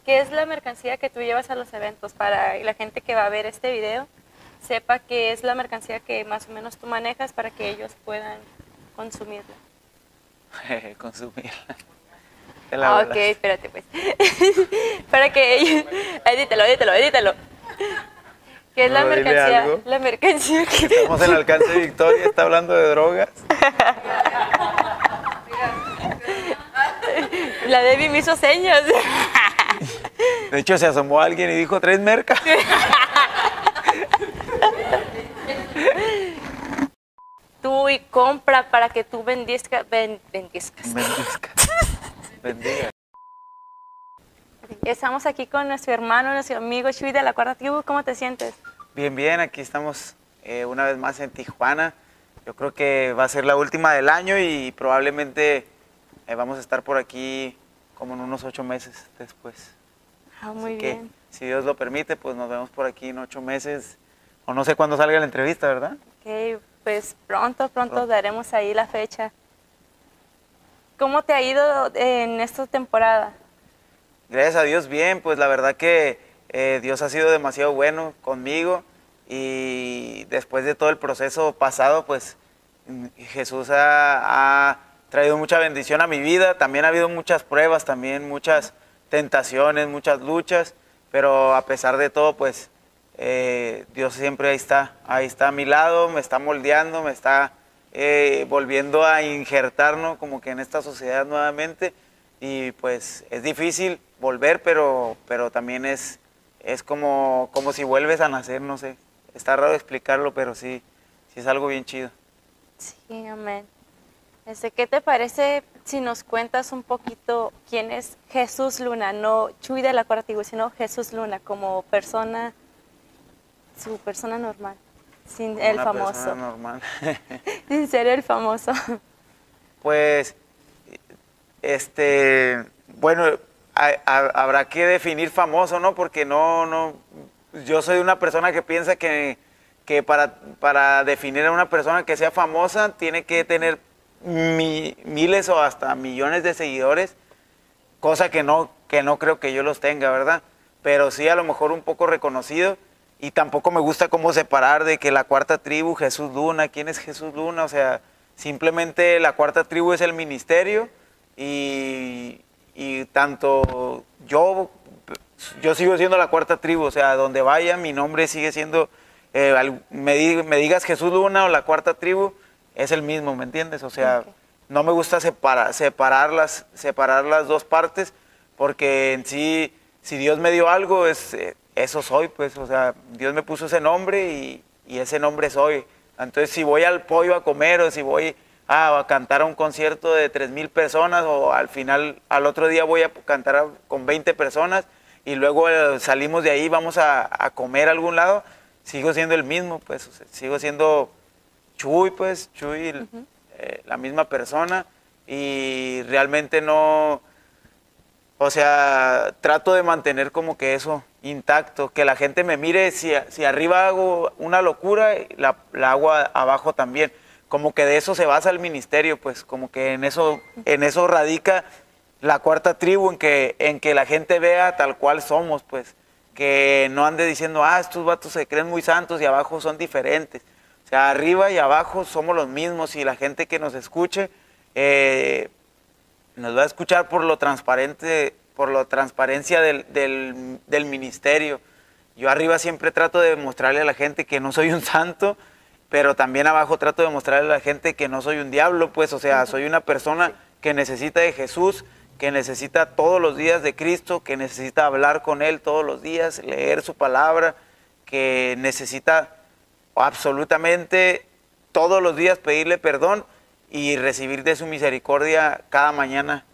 ¿Qué es la mercancía que tú llevas a los eventos para la gente que va a ver este video sepa qué es la mercancía que más o menos tú manejas para que ellos puedan consumirla? Consumirla. Ok, espérate pues. Para que ellos... Edítalo. ¿Qué es la No, dile mercancía? algo. La mercancía que... Estamos en el alcance de Victoria, está hablando de drogas. La Debbie me hizo señas. De hecho, se asomó alguien y dijo, ¿traes merca? Tú y compra para que tú vendizcas. Bendiga. Estamos aquí con nuestro hermano, nuestro amigo Chuy de la Cuarta Tribu. ¿Cómo te sientes? Bien, bien, aquí estamos una vez más en Tijuana. Yo creo que va a ser la última del año y probablemente vamos a estar por aquí como en unos 8 meses después. Muy Así que, bien. si Dios lo permite, pues nos vemos por aquí en 8 meses. O no sé cuándo salga la entrevista, ¿verdad? Ok, pues pronto daremos ahí la fecha. ¿Cómo te ha ido en esta temporada? Gracias a Dios, bien, pues la verdad que Dios ha sido demasiado bueno conmigo y después de todo el proceso pasado, pues Jesús ha traído mucha bendición a mi vida. También ha habido muchas pruebas, también muchas tentaciones, muchas luchas, pero a pesar de todo, pues Dios siempre ahí está a mi lado, me está moldeando, me está volviendo a injertar, ¿no? Como que en esta sociedad nuevamente. Y pues es difícil volver, pero también es como si vuelves a nacer, no sé. Está raro explicarlo, pero sí es algo bien chido. Sí, amén. ¿Qué te parece si nos cuentas un poquito quién es Jesús Luna? No Chuy de la Cuarta Tribu, sino Jesús Luna como persona, su persona normal, sin el Una famoso. persona normal. Sin ser el famoso. Pues, bueno, habrá que definir famoso, ¿no? Porque yo soy una persona que piensa que para definir a una persona que sea famosa tiene que tener miles o hasta millones de seguidores, cosa que no creo que yo los tenga, ¿verdad? Pero sí a lo mejor un poco reconocido. Y tampoco me gusta cómo separar de que la Cuarta Tribu, Jesús Luna, ¿quién es Jesús Luna? O sea, simplemente la Cuarta Tribu es el ministerio y tanto yo sigo siendo la Cuarta Tribu, o sea, donde vaya mi nombre sigue siendo, me digas Jesús Luna o la Cuarta Tribu, es el mismo, ¿me entiendes? O sea, okay. No me gusta separar las dos partes, porque en sí, si Dios me dio algo, eso soy, pues, o sea, Dios me puso ese nombre y ese nombre soy. Entonces, si voy al pollo a comer o si voy a cantar a un concierto de 3,000 personas o al otro día voy a cantar con 20 personas y luego salimos de ahí, vamos a comer a algún lado, sigo siendo el mismo, pues, o sea, sigo siendo Chuy, pues, Chuy, la misma persona y realmente no... O sea, trato de mantener como que eso intacto, que la gente me mire, si arriba hago una locura, la hago abajo también. Como que de eso se basa el ministerio, pues como que en eso radica la Cuarta Tribu, en que la gente vea tal cual somos, pues. Que no ande diciendo, estos vatos se creen muy santos y abajo son diferentes. O sea, arriba y abajo somos los mismos y la gente que nos escuche... nos va a escuchar por la transparencia del ministerio. Yo arriba siempre trato de mostrarle a la gente que no soy un santo, pero también abajo trato de mostrarle a la gente que no soy un diablo, pues, o sea, soy una persona que necesita de Jesús, que necesita todos los días de Cristo, que necesita hablar con Él todos los días, leer su palabra, que necesita absolutamente todos los días pedirle perdón y recibir de su misericordia cada mañana,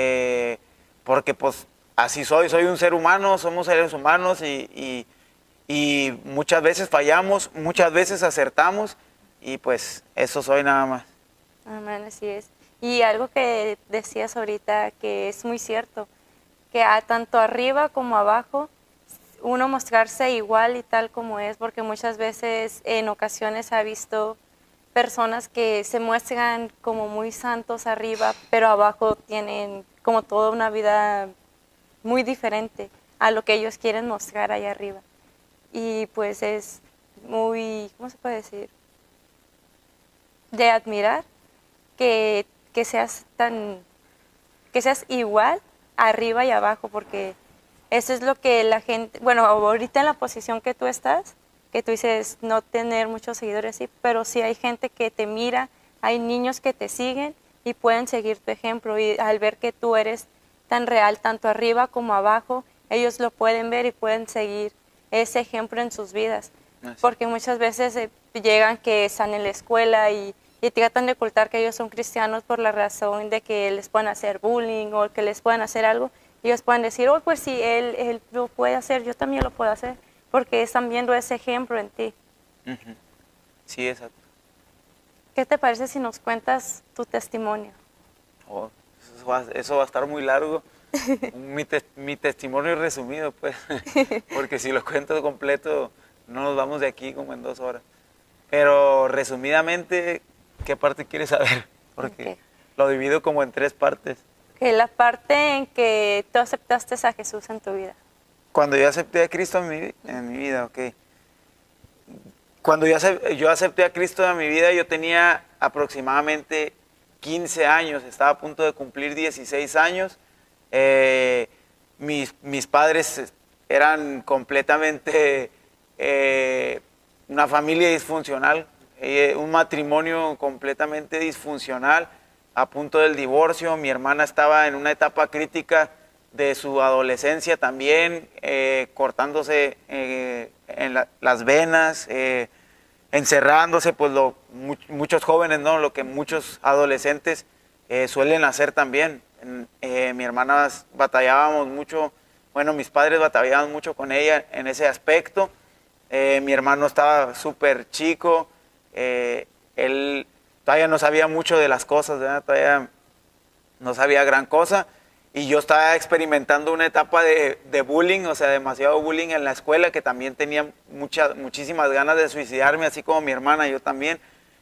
porque pues así soy un ser humano, somos seres humanos y muchas veces fallamos, muchas veces acertamos y pues eso soy nada más. Amén, así es. Y algo que decías ahorita que es muy cierto, que tanto arriba como abajo uno mostrarse igual y tal como es, porque muchas veces en ocasiones ha visto personas que se muestran como muy santos arriba, pero abajo tienen como toda una vida muy diferente. a lo que ellos quieren mostrar allá arriba. Y pues es muy, ¿cómo se puede decir? De admirar que seas que seas igual arriba y abajo, porque eso es lo que la gente, bueno, ahorita en la posición que tú estás, que tú dices no tener muchos seguidores, sí, pero sí hay gente que te mira, hay niños que te siguen y pueden seguir tu ejemplo, y al ver que tú eres tan real, tanto arriba como abajo, ellos lo pueden ver y pueden seguir ese ejemplo en sus vidas. Porque muchas veces llegan que están en la escuela y tratan de ocultar que ellos son cristianos por la razón de que les puedan hacer bullying o que les puedan hacer algo. Y ellos pueden decir, oh, pues si él lo puede hacer, yo también lo puedo hacer, porque están viendo ese ejemplo en ti. Sí, exacto. ¿Qué te parece si nos cuentas tu testimonio? Oh, eso va a estar muy largo. Mi testimonio resumido, pues, porque si lo cuento completo, no nos vamos de aquí como en 2 horas. Pero resumidamente, ¿qué parte quieres saber? Porque lo divido como en 3 partes. Que la parte en que tú aceptaste a Jesús en tu vida. Cuando yo acepté a Cristo en mi vida, ok. Cuando yo acepté a Cristo en mi vida, yo tenía aproximadamente 15 años, estaba a punto de cumplir 16 años. Mis padres eran completamente una familia disfuncional, un matrimonio completamente disfuncional, a punto del divorcio. Mi hermana estaba en una etapa crítica de su adolescencia también, cortándose en las venas, encerrándose, pues muchos jóvenes, ¿no? Lo que muchos adolescentes suelen hacer también. Mi hermana batallábamos mucho, bueno, mis padres batallaban mucho con ella en ese aspecto. Mi hermano estaba súper chico, él todavía no sabía mucho de las cosas, ¿verdad? Todavía no sabía gran cosa, y yo estaba experimentando una etapa de bullying, o sea, demasiado bullying en la escuela, que también tenía muchísimas ganas de suicidarme, así como mi hermana, yo también.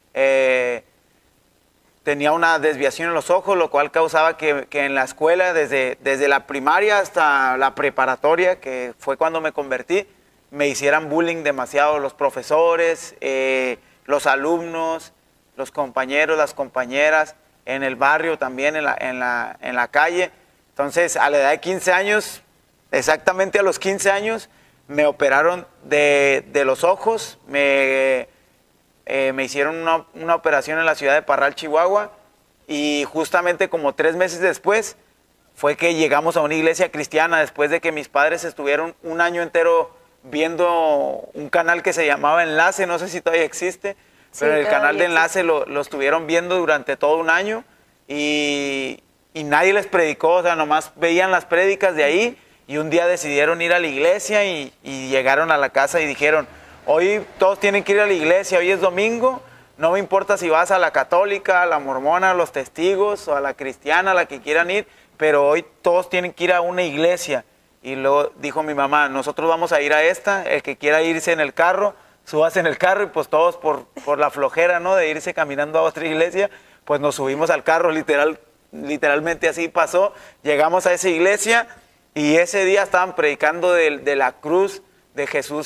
Tenía una desviación en los ojos, lo cual causaba que en la escuela, desde la primaria hasta la preparatoria, que fue cuando me convertí, me hicieran bullying demasiado los profesores, los alumnos, los compañeros, las compañeras, en el barrio también, en la calle. Entonces, a la edad de 15 años, exactamente a los 15 años, me operaron de los ojos, me hicieron una operación en la ciudad de Parral, Chihuahua, y justamente como 3 meses después fue que llegamos a una iglesia cristiana, después de que mis padres estuvieron un año entero viendo un canal que se llamaba Enlace, no sé si todavía existe, pero el canal de Enlace lo estuvieron viendo durante todo un año, y nadie les predicó, o sea, nomás veían las prédicas de ahí, y un día decidieron ir a la iglesia y llegaron a la casa y dijeron, hoy todos tienen que ir a la iglesia, hoy es domingo, no me importa si vas a la católica, a la mormona, a los testigos, o a la cristiana, a la que quieran ir, pero hoy todos tienen que ir a una iglesia. Y luego dijo mi mamá, nosotros vamos a ir a esta, el que quiera irse en el carro, súbase en el carro, y pues todos por la flojera, ¿no?, de irse caminando a otra iglesia, pues nos subimos al carro, literalmente así pasó. Llegamos a esa iglesia y ese día estaban predicando de la cruz de Jesús,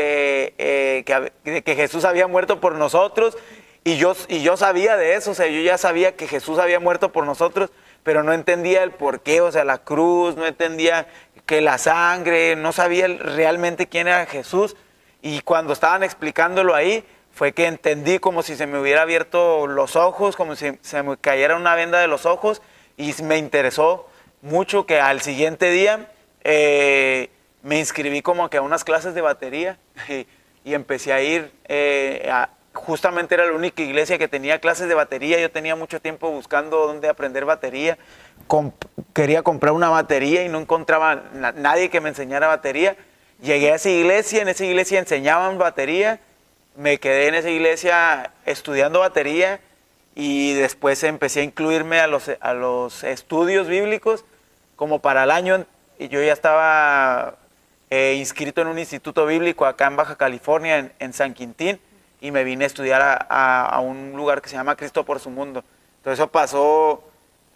que Jesús había muerto por nosotros, y yo sabía de eso, o sea, yo ya sabía que Jesús había muerto por nosotros, pero no entendía el por qué, o sea, la cruz, no entendía que la sangre, no sabía realmente quién era Jesús. Y cuando estaban explicándolo ahí, fue que entendí, como si se me hubiera abierto los ojos, como si se me cayera una venda de los ojos, y me interesó mucho que al siguiente día me inscribí como que a unas clases de batería, y empecé a ir, justamente era la única iglesia que tenía clases de batería. Yo tenía mucho tiempo buscando dónde aprender batería, quería comprar una batería y no encontraba nadie que me enseñara batería. Llegué a esa iglesia, en esa iglesia enseñaban batería, me quedé en esa iglesia estudiando batería, y después empecé a incluirme a los estudios bíblicos como para el año, y yo ya estaba inscrito en un instituto bíblico acá en Baja California, en San Quintín, y me vine a estudiar a un lugar que se llama Cristo por su Mundo. Entonces eso pasó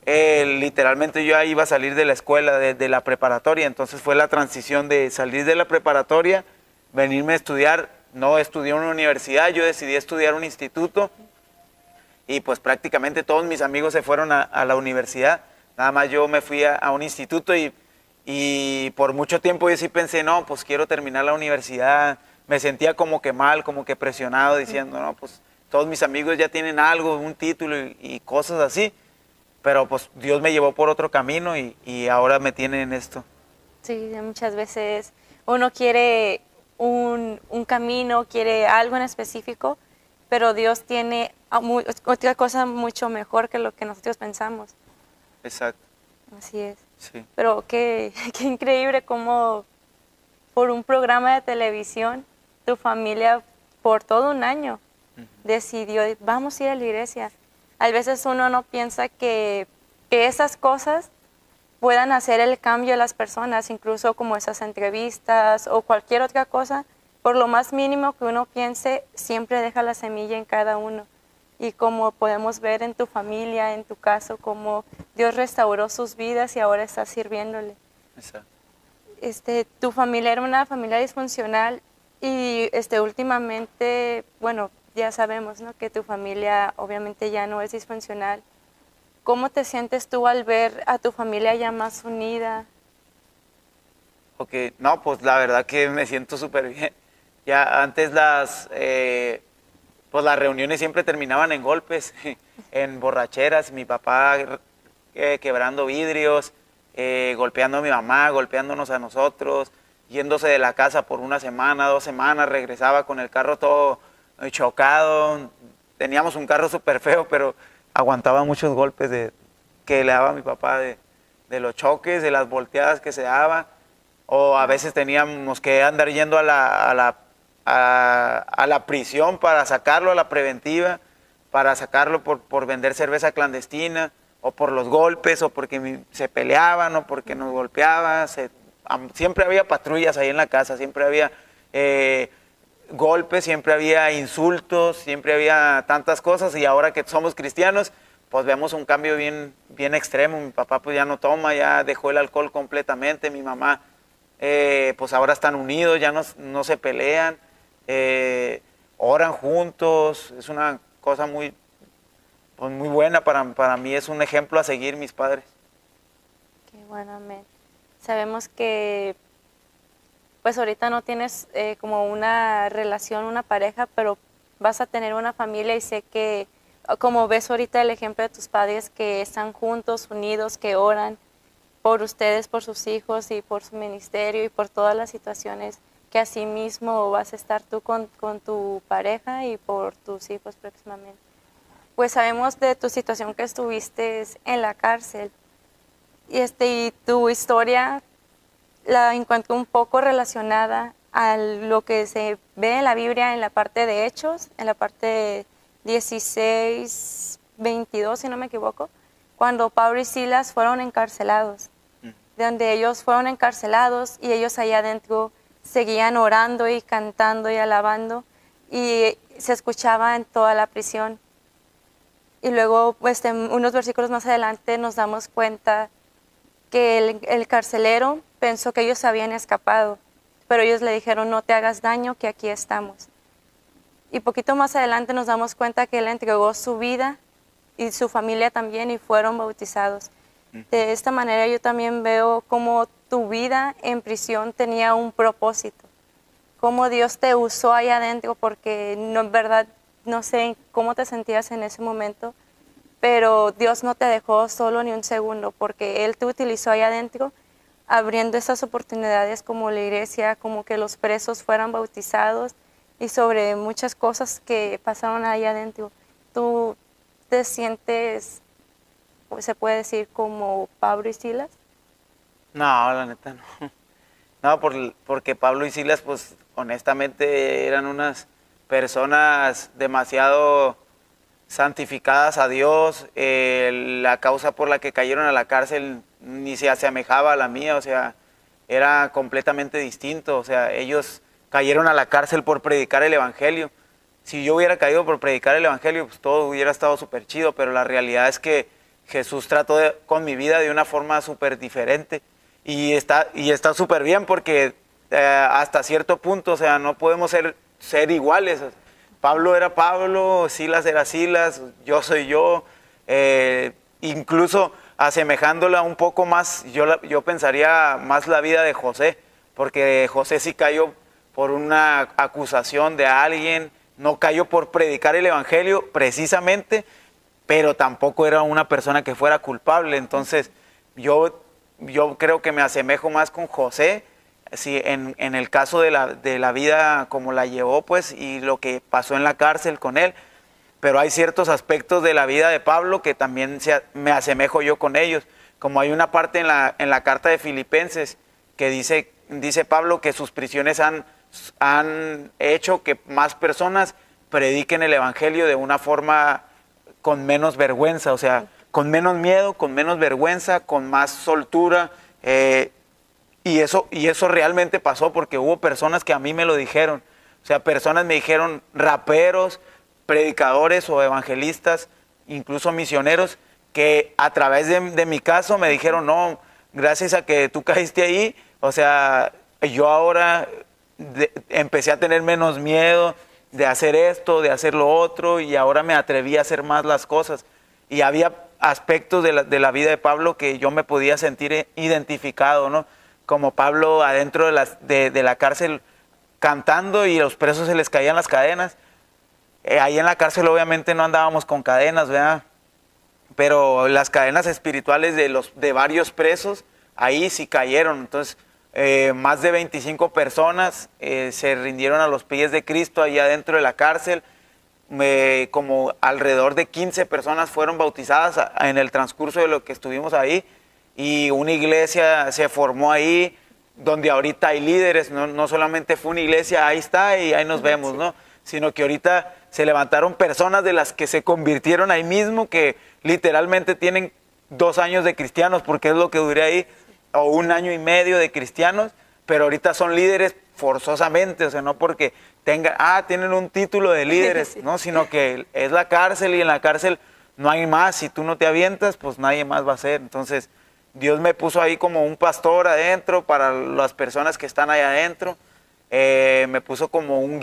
Literalmente yo iba a salir de la escuela, de la preparatoria, entonces fue la transición de salir de la preparatoria, venirme a estudiar. No estudié en una universidad, yo decidí estudiar un instituto y pues prácticamente todos mis amigos se fueron a la universidad, nada más yo me fui a un instituto y por mucho tiempo yo sí pensé, no, pues quiero terminar la universidad, me sentía como que mal, como que presionado, diciendo, no, pues todos mis amigos ya tienen algo, un título y cosas así, pero pues Dios me llevó por otro camino y ahora me tiene en esto. Sí, muchas veces uno quiere un camino, quiere algo en específico, pero Dios tiene otra cosa mucho mejor que lo que nosotros pensamos. Exacto. Así es. Sí. Pero qué increíble cómo por un programa de televisión tu familia por todo un año decidió, vamos a ir a la iglesia. A veces uno no piensa que esas cosas puedan hacer el cambio de las personas, incluso como esas entrevistas o cualquier otra cosa, por lo más mínimo que uno piense, siempre deja la semilla en cada uno. Y como podemos ver en tu familia, en tu caso, cómo Dios restauró sus vidas y ahora está sirviéndole. Exacto. Tu familia era una familia disfuncional y últimamente, bueno, ya sabemos, ¿no?, que tu familia obviamente ya no es disfuncional. ¿Cómo te sientes tú al ver a tu familia ya más unida? Ok, no, pues la verdad que me siento súper bien. Ya antes pues las reuniones siempre terminaban en golpes, en borracheras, mi papá quebrando vidrios, golpeando a mi mamá, golpeándonos a nosotros, yéndose de la casa por una semana, 2 semanas, regresaba con el carro todo chocado. Teníamos un carro súper feo, pero aguantaba muchos golpes que le daba a mi papá de los choques, de las volteadas que se daba, o a veces teníamos que andar yendo a la prisión para sacarlo, a la preventiva, para sacarlo por vender cerveza clandestina, o por los golpes, o porque se peleaban, o porque nos golpeaban. Siempre había patrullas ahí en la casa, siempre había golpes, siempre había insultos, siempre había tantas cosas, y ahora que somos cristianos, pues vemos un cambio bien extremo. Mi papá pues ya no toma, ya dejó el alcohol completamente, mi mamá pues ahora están unidos, ya no se pelean, oran juntos, es una cosa pues muy buena para mí, es un ejemplo a seguir mis padres. Qué bueno, amén. Sabemos que pues ahorita no tienes como una relación, una pareja, pero vas a tener una familia y sé que, como ves ahorita el ejemplo de tus padres que están juntos, unidos, que oran por ustedes, por sus hijos y por su ministerio y por todas las situaciones, que así mismo vas a estar tú con tu pareja y por tus hijos próximamente. Pues sabemos de tu situación que estuviste en la cárcel y tu historia la encuentro un poco relacionada a lo que se ve en la Biblia en la parte de Hechos, en la parte 16, 22, si no me equivoco, cuando Pablo y Silas fueron encarcelados, donde ellos fueron encarcelados y ellos allá adentro seguían orando y cantando y alabando y se escuchaba en toda la prisión. Y luego, pues, unos versículos más adelante nos damos cuenta que el carcelero pensó que ellos habían escapado, pero ellos le dijeron, no te hagas daño, que aquí estamos. Y poquito más adelante nos damos cuenta que él entregó su vida y su familia también y fueron bautizados. De esta manera yo también veo cómo tu vida en prisión tenía un propósito, cómo Dios te usó ahí adentro, porque no, en verdad no sé cómo te sentías en ese momento, pero Dios no te dejó solo ni un segundo, porque Él te utilizó ahí adentro, abriendo esas oportunidades como la iglesia, como que los presos fueran bautizados y sobre muchas cosas que pasaron ahí adentro. ¿Tú te sientes, se puede decir, como Pablo y Silas? No, la neta no. No, porque Pablo y Silas, pues honestamente eran unas personas demasiado santificadas a Dios. La causa por la que cayeron a la cárcel ni se asemejaba a la mía, o sea, era completamente distinto. O sea, ellos cayeron a la cárcel por predicar el evangelio. Si yo hubiera caído por predicar el evangelio, pues todo hubiera estado súper chido, pero la realidad es que Jesús trató con mi vida de una forma súper diferente y está súper bien porque hasta cierto punto, o sea, no podemos ser iguales. Pablo era Pablo, Silas era Silas, yo soy yo, incluso asemejándola un poco más, yo pensaría más la vida de José, porque José sí cayó por una acusación de alguien, no cayó por predicar el evangelio precisamente, pero tampoco era una persona que fuera culpable. Entonces yo creo que me asemejo más con José, sí, en el caso de la vida como la llevó, pues, y lo que pasó en la cárcel con él. Pero hay ciertos aspectos de la vida de Pablo que también me asemejo yo con ellos. Como hay una parte en la carta de Filipenses que dice Pablo que sus prisiones han hecho que más personas prediquen el evangelio de una forma con menos vergüenza, o sea, con menos miedo, con menos vergüenza, con más soltura. Y eso realmente pasó porque hubo personas que a mí me lo dijeron. O sea, personas me dijeron, raperos, predicadores o evangelistas, incluso misioneros, que a través de mi caso me dijeron, no, gracias a que tú caíste ahí, o sea, yo ahora empecé a tener menos miedo de hacer esto, de hacer lo otro, y ahora me atreví a hacer más las cosas. Y había aspectos de la vida de Pablo que yo me podía sentir identificado, ¿no? Como Pablo adentro de la cárcel cantando y a los presos se les caían las cadenas. Ahí en la cárcel obviamente no andábamos con cadenas, ¿verdad? Pero las cadenas espirituales de varios presos, ahí sí cayeron. Entonces, más de 25 personas se rindieron a los pies de Cristo allá dentro de la cárcel. Como alrededor de 15 personas fueron bautizadas en el transcurso de lo que estuvimos ahí. Y una iglesia se formó ahí, donde ahorita hay líderes. No solamente fue una iglesia, ahí está y ahí nos vemos, ¿no? Sino que ahorita se levantaron personas de las que se convirtieron ahí mismo, que literalmente tienen 2 años de cristianos, porque es lo que duré ahí, o 1 año y medio de cristianos, pero ahorita son líderes forzosamente, o sea, no porque tienen un título de líderes, sí, ¿no? Sino que es la cárcel y en la cárcel no hay más. Si tú no te avientas, pues nadie más va a ser. Entonces, Dios me puso ahí como un pastor adentro para las personas que están ahí adentro. Me puso como un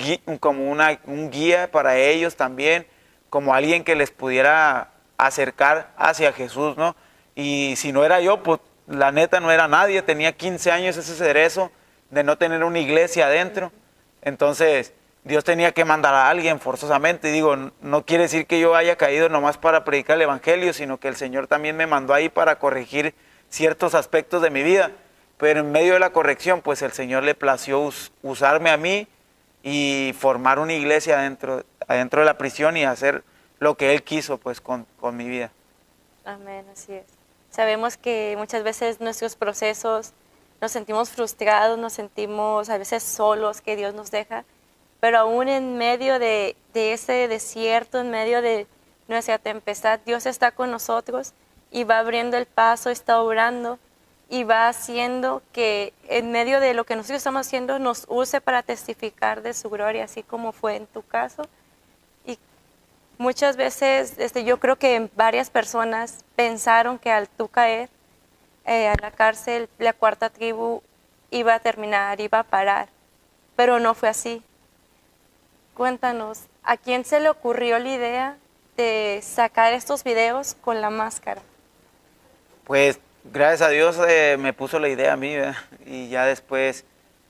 guía para ellos también, como alguien que les pudiera acercar hacia Jesús, ¿no? Y si no era yo, pues la neta no era nadie. Tenía 15 años ese cerezo de no tener una iglesia adentro. Entonces Dios tenía que mandar a alguien forzosamente. Y digo, no quiere decir que yo haya caído nomás para predicar el evangelio, sino que el Señor también me mandó ahí para corregir ciertos aspectos de mi vida. Pero en medio de la corrección, pues el Señor le plació usarme a mí y formar una iglesia adentro de la prisión y hacer lo que Él quiso, pues, con mi vida. Amén, así es. Sabemos que muchas veces nuestros procesos nos sentimos frustrados, nos sentimos a veces solos, que Dios nos deja, pero aún en medio de ese desierto, en medio de nuestra tempestad, Dios está con nosotros y va abriendo el paso, está obrando y va haciendo que en medio de lo que nosotros estamos haciendo nos use para testificar de su gloria, así como fue en tu caso. Y muchas veces yo creo que varias personas pensaron que al tú caer a la cárcel, la cuarta tribu iba a terminar, iba a parar, pero no fue así. Cuéntanos, ¿a quién se le ocurrió la idea de sacar estos videos con la máscara? Pues gracias a Dios me puso la idea a mí, ¿verdad? Y ya después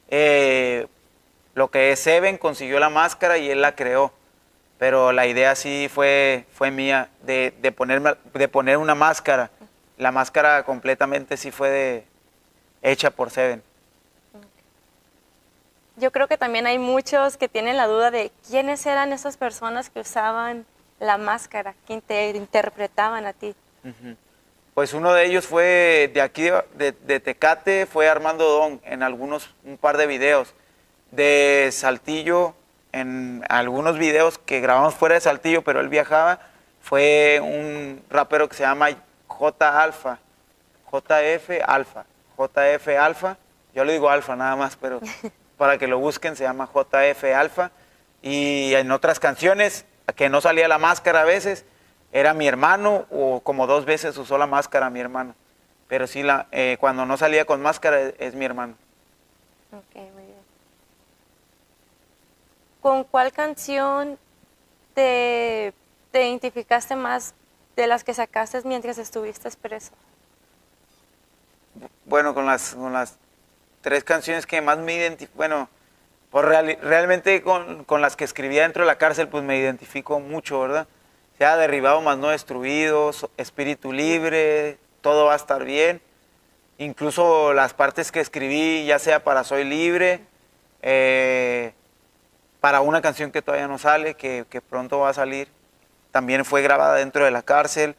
lo que es Seven consiguió la máscara y él la creó, pero la idea sí fue mía de poner una máscara. La máscara completamente sí fue hecha por Seven. Yo creo que también hay muchos que tienen la duda de quiénes eran esas personas que usaban la máscara, que te interpretaban a ti. Pues uno de ellos fue de aquí, de Tecate, fue Armando Don en un par de videos. De Saltillo, en algunos videos que grabamos fuera de Saltillo, pero él viajaba, fue un rapero que se llama JF Alfa. Yo le digo Alfa nada más, pero para que lo busquen se llama JF Alfa. Y en otras canciones, que no salía la máscara a veces, era mi hermano, o como 2 veces usó la máscara mi hermano. Pero sí, cuando no salía con máscara es mi hermano. Ok, muy bien. ¿Con cuál canción te identificaste más de las que sacaste mientras estuviste preso? Bueno, con las 3 canciones que más me identifico, bueno, pues realmente con las que escribía dentro de la cárcel, pues me identifico mucho, ¿verdad? Sea derribado más no destruido, espíritu libre, todo va a estar bien. Incluso las partes que escribí, ya sea para Soy Libre, para una canción que todavía no sale, que pronto va a salir, también fue grabada dentro de la cárcel.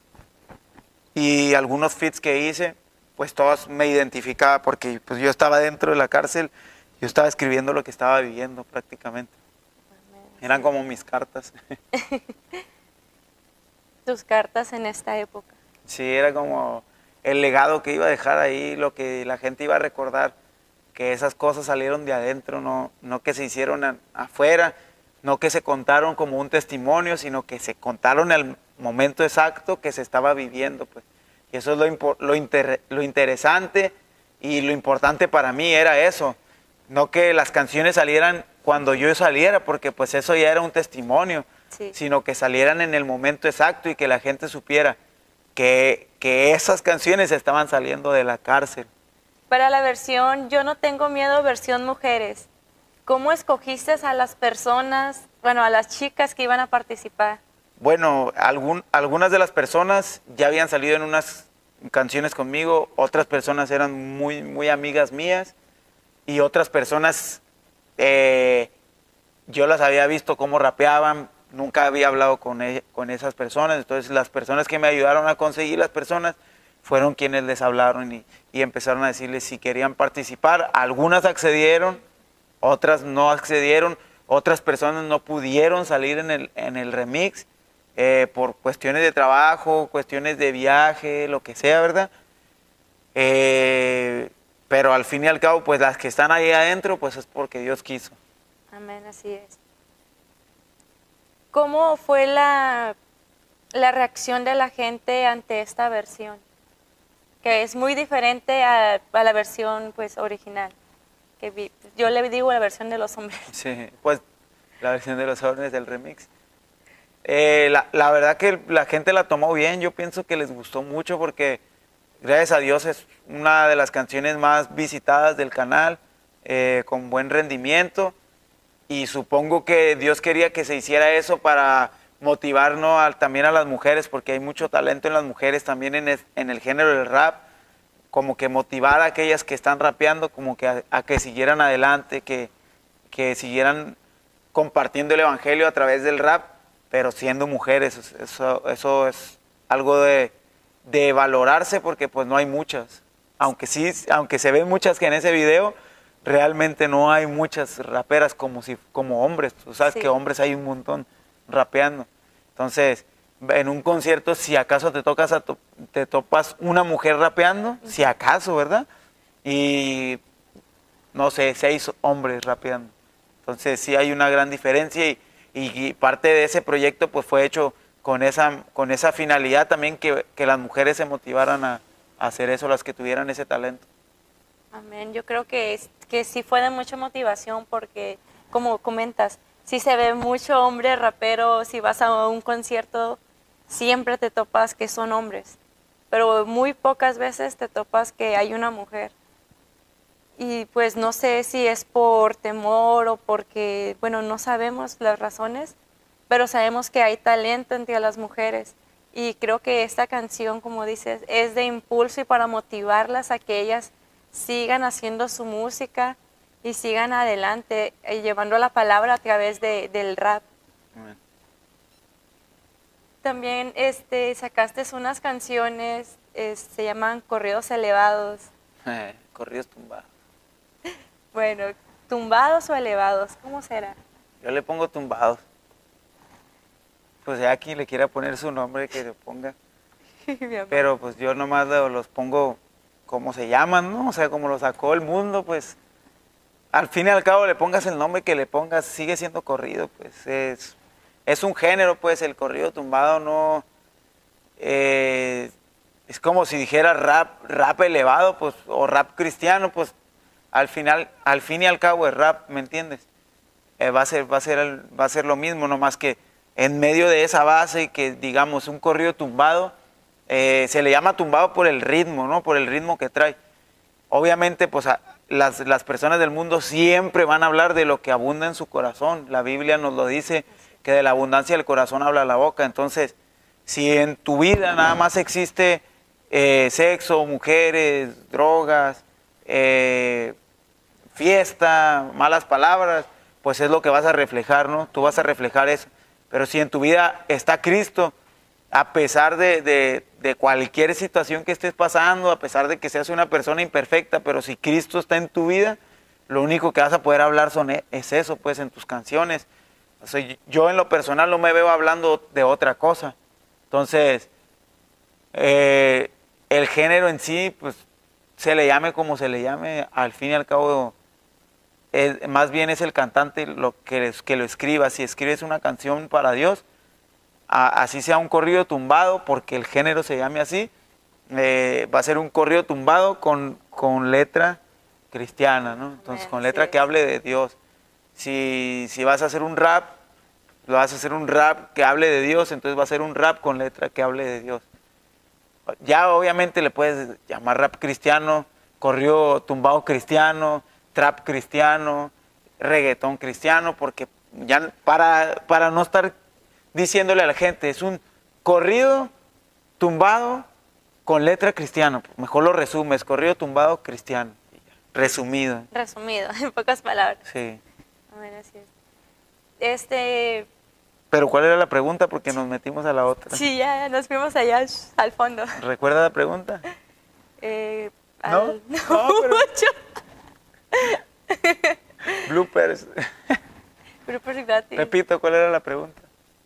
Y algunos feats que hice, pues todos me identificaba porque pues yo estaba dentro de la cárcel, yo estaba escribiendo lo que estaba viviendo prácticamente. Eran como mis cartas. Tus cartas en esta época. Sí, era como el legado que iba a dejar ahí, lo que la gente iba a recordar, que esas cosas salieron de adentro, no que se hicieron afuera, no que se contaron como un testimonio, sino que se contaron el momento exacto que se estaba viviendo, pues. Y eso es lo interesante y lo importante para mí era eso, no que las canciones salieran cuando yo saliera, porque pues eso ya era un testimonio, Sí. sino que salieran en el momento exacto y que la gente supiera que esas canciones estaban saliendo de la cárcel. Para la versión Yo no tengo miedo, versión mujeres, ¿cómo escogiste a las personas, bueno, a las chicas que iban a participar? Bueno, algunas de las personas ya habían salido en unas canciones conmigo, otras personas eran muy amigas mías y otras personas yo las había visto cómo rapeaban, nunca había hablado con esas personas, entonces las personas que me ayudaron a conseguir las personas fueron quienes les hablaron y empezaron a decirles si querían participar. Algunas accedieron, otras no accedieron, otras personas no pudieron salir en el remix por cuestiones de trabajo, cuestiones de viaje, lo que sea, ¿verdad? Pero al fin y al cabo, pues las que están ahí adentro, pues es porque Dios quiso. Amén, así es. ¿Cómo fue la reacción de la gente ante esta versión? Que es muy diferente a la versión pues original. Yo le digo la versión de los hombres. Sí, pues la versión de los hombres del remix. La verdad que la gente la tomó bien, yo pienso que les gustó mucho porque gracias a Dios es una de las canciones más visitadas del canal, con buen rendimiento, y supongo que Dios quería que se hiciera eso para motivarnos también a las mujeres, porque hay mucho talento en las mujeres también en el género del rap, como que motivar a aquellas que están rapeando, como que a que siguieran adelante, que siguieran compartiendo el evangelio a través del rap, pero siendo mujeres. Eso es algo de valorarse porque pues no hay muchas. Aunque se ven muchas que en ese video, realmente no hay muchas raperas como hombres. Tú sabes que hombres hay un montón rapeando. Entonces, en un concierto, si acaso te topas una mujer rapeando, si acaso, ¿verdad? Y no sé, 6 hombres rapeando. Entonces sí hay una gran diferencia y parte de ese proyecto pues fue hecho con esa finalidad también que las mujeres se motivaran a hacer eso, las que tuvieran ese talento. Amén, yo creo que sí fue de mucha motivación porque, como comentas, si se ve mucho hombre rapero, si vas a un concierto, siempre te topas que son hombres, pero muy pocas veces te topas que hay una mujer. Y pues no sé si es por temor o porque, bueno, no sabemos las razones, pero sabemos que hay talento entre las mujeres. Y creo que esta canción, como dices, es de impulso y para motivarlas a que ellas sigan haciendo su música y sigan adelante, llevando la palabra a través del rap. Amén. También sacaste unas canciones, se llaman Corridos Elevados. Corridos tumbados. Bueno, ¿tumbados o elevados? ¿Cómo será? Yo le pongo tumbados. Pues ya quien le quiera poner su nombre que le ponga. Pero pues yo nomás los pongo como se llaman, ¿no? O sea, como lo sacó el mundo, pues al fin y al cabo le pongas el nombre que le pongas, sigue siendo corrido, pues es un género, pues el corrido tumbado no... es como si dijera rap elevado, pues, o rap cristiano, pues al final, al fin y al cabo es rap, ¿me entiendes? Va a ser lo mismo, nomás que en medio de esa base, que digamos un corrido tumbado, se le llama tumbado por el ritmo, ¿no? Por el ritmo que trae. Obviamente, pues las personas del mundo siempre van a hablar de lo que abunda en su corazón. La Biblia nos lo dice, que de la abundancia del corazón habla la boca. Entonces, si en tu vida nada más existe sexo, mujeres, drogas, fiesta, malas palabras, pues es lo que vas a reflejar, ¿no? Tú vas a reflejar eso. Pero si en tu vida está Cristo, a pesar de cualquier situación que estés pasando, a pesar de que seas una persona imperfecta, pero si Cristo está en tu vida, lo único que vas a poder hablar es eso, pues, en tus canciones. O sea, yo en lo personal no me veo hablando de otra cosa. Entonces, el género en sí, pues, se le llame como se le llame, al fin y al cabo, más bien es el cantante que lo escriba. Si escribes una canción para Dios, así sea un corrido tumbado, porque el género se llame así, va a ser un corrido tumbado con letra cristiana, ¿no? Entonces, con letra que hable de Dios. Si vas a hacer un rap, lo vas a hacer un rap que hable de Dios, entonces va a ser un rap con letra que hable de Dios. Ya obviamente le puedes llamar rap cristiano, corrido tumbado cristiano, trap cristiano, reggaetón cristiano, porque ya para no estar diciéndole a la gente, es un corrido tumbado con letra cristiana. Mejor lo resumes, corrido tumbado cristiano. Resumido. Resumido, en pocas palabras. Sí. A ver, así es. Pero ¿cuál era la pregunta? Porque nos metimos a la otra. Sí, ya nos fuimos allá al fondo. ¿Recuerda la pregunta? No, no, pero... mucho. Bloopers. Bloopers gratis. Repito, ¿cuál era la pregunta?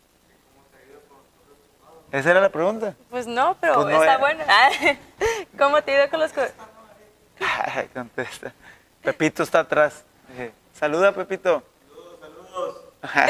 ¿Esa era la pregunta? Pues no, pero pues no está era. bueno. ¿Cómo te ha ido con los... Ay, contesta. Pepito está atrás. Saluda, Pepito. Saludos.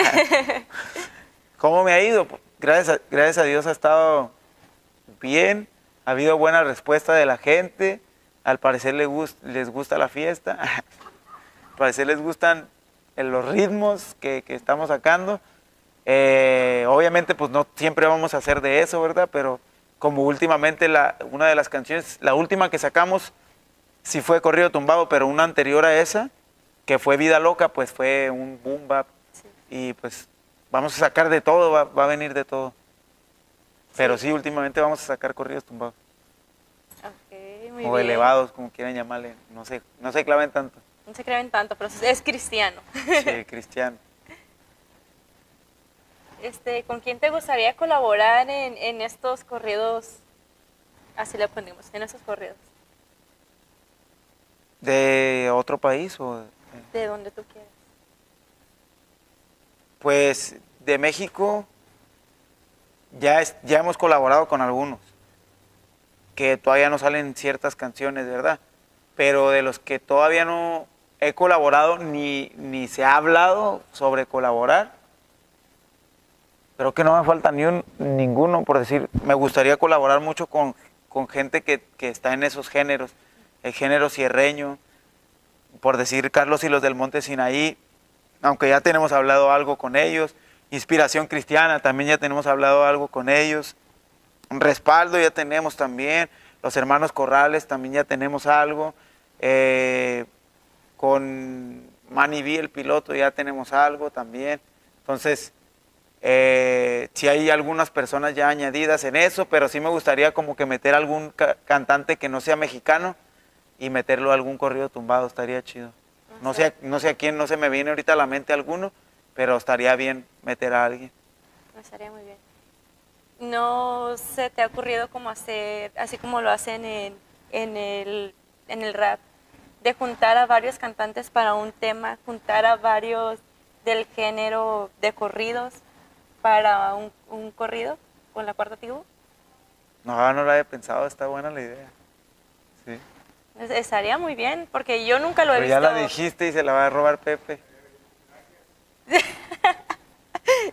¿Cómo me ha ido? Gracias a Dios ha estado bien. Ha habido buena respuesta de la gente. Al parecer les gusta la fiesta. Al parecer les gustan los ritmos que estamos sacando. Obviamente pues no siempre vamos a hacer de eso, ¿verdad? Pero como últimamente una de las canciones, la última que sacamos, sí fue corrido tumbado, pero una anterior a esa, que fue Vida Loca, pues fue un boom bap. Sí. Y pues vamos a sacar de todo, va a venir de todo. Pero sí, últimamente vamos a sacar corridos tumbados. Okay, muy o bien. Elevados, como quieran llamarle. No se claven tanto. No se claven tanto, pero es cristiano. Sí, cristiano. ¿Con quién te gustaría colaborar en estos corridos? Así le ponemos, en estos corridos. ¿De otro país o...? De donde tú quieras. Pues de México ya hemos colaborado con algunos, que todavía no salen ciertas canciones, ¿verdad? Pero de los que todavía no he colaborado, ni se ha hablado sobre colaborar, creo que no me falta ninguno, por decir, me gustaría colaborar mucho con gente que está en esos géneros, el género sierreño, por decir Carlos y los del Monte Sinaí, aunque ya tenemos hablado algo con ellos. Inspiración Cristiana, también ya tenemos hablado algo con ellos. Respaldo ya tenemos también. Los Hermanos Corrales también ya tenemos algo. Con Manny V, el piloto, ya tenemos algo también. Entonces, sí hay algunas personas ya añadidas en eso, pero sí me gustaría como que meter algún cantante que no sea mexicano y meterlo a algún corrido tumbado, estaría chido. No sé a quién, no se me viene ahorita a la mente alguno, pero estaría bien meter a alguien. Estaría muy bien. ¿No se te ha ocurrido como hacer, así como lo hacen en el rap, de juntar a varios cantantes para un tema, juntar a varios del género de corridos para un corrido con la cuarta tribu? No lo había pensado, está buena la idea. Sí. Estaría muy bien, porque yo nunca lo he Pero visto. ya la dijiste y se la va a robar Pepe.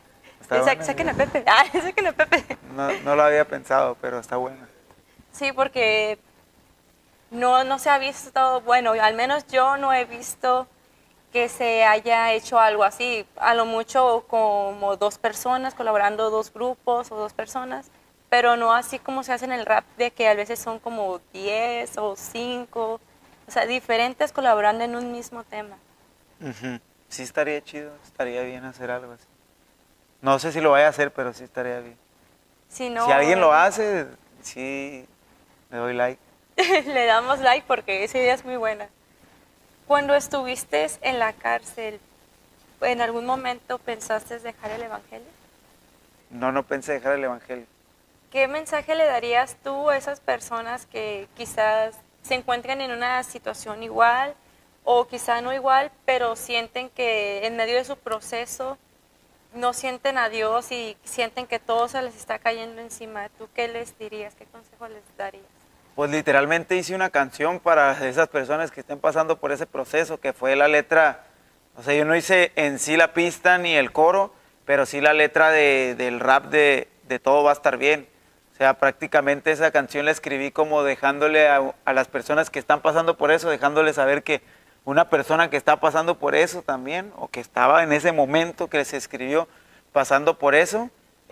Está Sí, buena. saquen a Pepe. Ah, saquen a Pepe. No lo había pensado, pero está buena. Sí, porque no se ha visto, bueno, al menos yo no he visto que se haya hecho algo así. A lo mucho como dos personas colaborando, dos grupos o dos personas, pero no así como se hace en el rap, de que a veces son como 10 o 5, o sea, diferentes colaborando en un mismo tema. Ujú. Sí estaría chido, estaría bien hacer algo así. No sé si lo vaya a hacer, pero sí estaría bien. Si no, Si alguien lo hace, sí, le doy like. le damos like porque esa idea es muy buena. Cuando estuviste en la cárcel, ¿en algún momento pensaste dejar el evangelio? No pensé dejar el evangelio. ¿Qué mensaje le darías tú a esas personas que quizás se encuentran en una situación igual o quizá no igual, pero sienten que en medio de su proceso no sienten a Dios y sienten que todo se les está cayendo encima? ¿Tú qué les dirías? ¿Qué consejo les darías? Pues literalmente hice una canción para esas personas que estén pasando por ese proceso, que fue la letra, o sea, yo no hice en sí la pista ni el coro, pero sí la letra del rap de Todo va a estar bien. O sea, prácticamente esa canción la escribí como dejándole a las personas que están pasando por eso, dejándole saber que una persona que está pasando por eso también, o que estaba en ese momento que se escribió pasando por eso,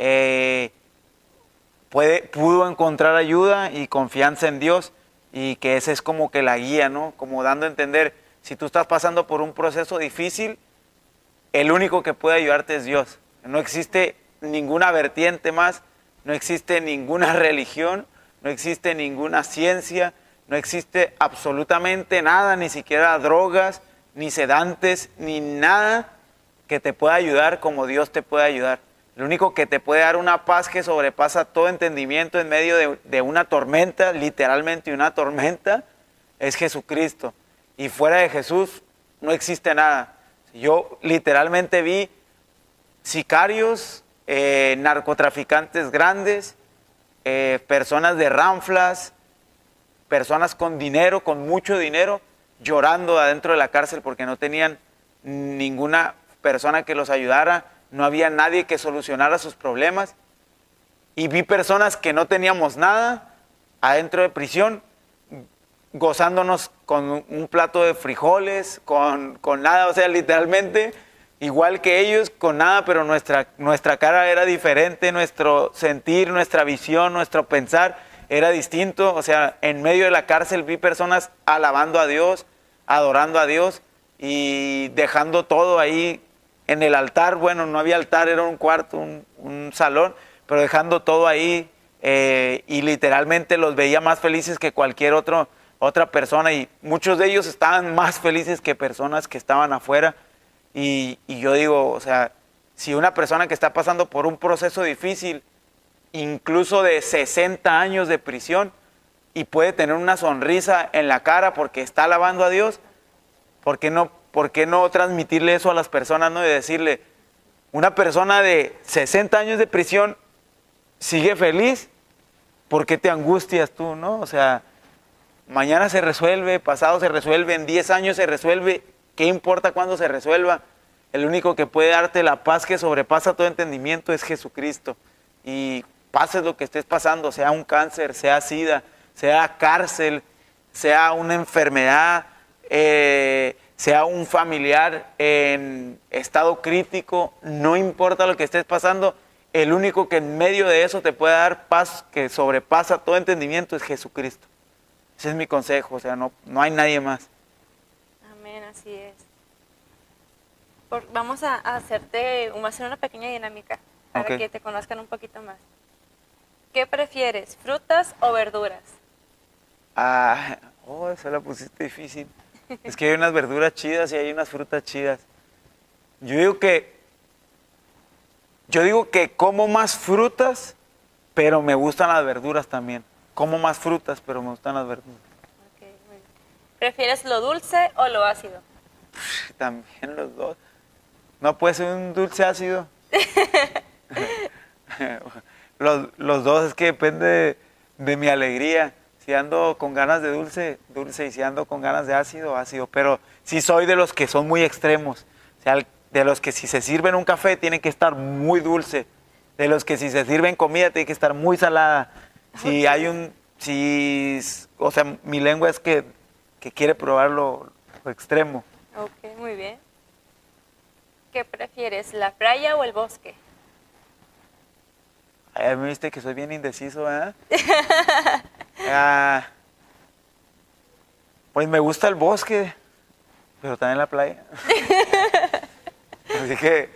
pudo encontrar ayuda y confianza en Dios, y que esa es como que la guía, ¿no? Como dando a entender, si tú estás pasando por un proceso difícil, el único que puede ayudarte es Dios. No existe ninguna vertiente más, no existe ninguna religión, no existe ninguna ciencia, no existe absolutamente nada, ni siquiera drogas, ni sedantes, ni nada que te pueda ayudar como Dios te puede ayudar. El único que te puede dar una paz que sobrepasa todo entendimiento en medio de una tormenta, literalmente una tormenta, es Jesucristo. Y fuera de Jesús no existe nada. Yo literalmente vi sicarios, narcotraficantes grandes, personas de ranflas, personas con dinero, con mucho dinero, llorando adentro de la cárcel porque no tenían ninguna persona que los ayudara, no había nadie que solucionara sus problemas. Y vi personas que no teníamos nada adentro de prisión, gozándonos con un plato de frijoles, con nada, o sea, literalmente igual que ellos, con nada, pero nuestra cara era diferente, nuestro sentir, nuestra visión, nuestro pensar era distinto. O sea, en medio de la cárcel vi personas alabando a Dios, adorando a Dios y dejando todo ahí en el altar. Bueno, no había altar, era un cuarto, un salón, pero dejando todo ahí, y literalmente los veía más felices que cualquier otra persona, y muchos de ellos estaban más felices que personas que estaban afuera. Y yo digo, o sea, si una persona que está pasando por un proceso difícil, incluso de 60 años de prisión, y puede tener una sonrisa en la cara porque está alabando a Dios, ¿por qué no transmitirle eso a las personas, no? Y decirle, una persona de 60 años de prisión sigue feliz, ¿por qué te angustias tú, no? O sea, mañana se resuelve, pasado se resuelve, en 10 años se resuelve, ¿qué importa cuándo se resuelva? El único que puede darte la paz que sobrepasa todo entendimiento es Jesucristo. Y pases lo que estés pasando, sea un cáncer, sea SIDA, sea cárcel, sea una enfermedad, sea un familiar en estado crítico, no importa lo que estés pasando, el único que en medio de eso te puede dar paz que sobrepasa todo entendimiento es Jesucristo. Ese es mi consejo, o sea, no hay nadie más. Amén, así es. Vamos a hacerte, a hacer una pequeña dinámica para Ok. que te conozcan un poquito más. ¿Qué prefieres, frutas o verduras? Esa la pusiste difícil. Es que hay unas verduras chidas y hay unas frutas chidas. Yo digo que como más frutas, pero me gustan las verduras también. Como más frutas, pero me gustan las verduras. Ok, muy bien. ¿Prefieres lo dulce o lo ácido? También los dos. No puede ser un dulce ácido. Los dos, es que depende de mi alegría. Si ando con ganas de dulce, dulce. Y si ando con ganas de ácido, ácido. Pero sí soy de los que son muy extremos. O sea, De los que si se sirven un café tiene que estar muy dulce. De los que si se sirven comida tiene que estar muy salada. Si hay o sea, mi lengua es que quiere probar lo extremo. Ok, muy bien. ¿Qué prefieres, la playa o el bosque? Ay, me viste que soy bien indeciso, ¿eh? Ah, pues me gusta el bosque, pero también la playa. Así que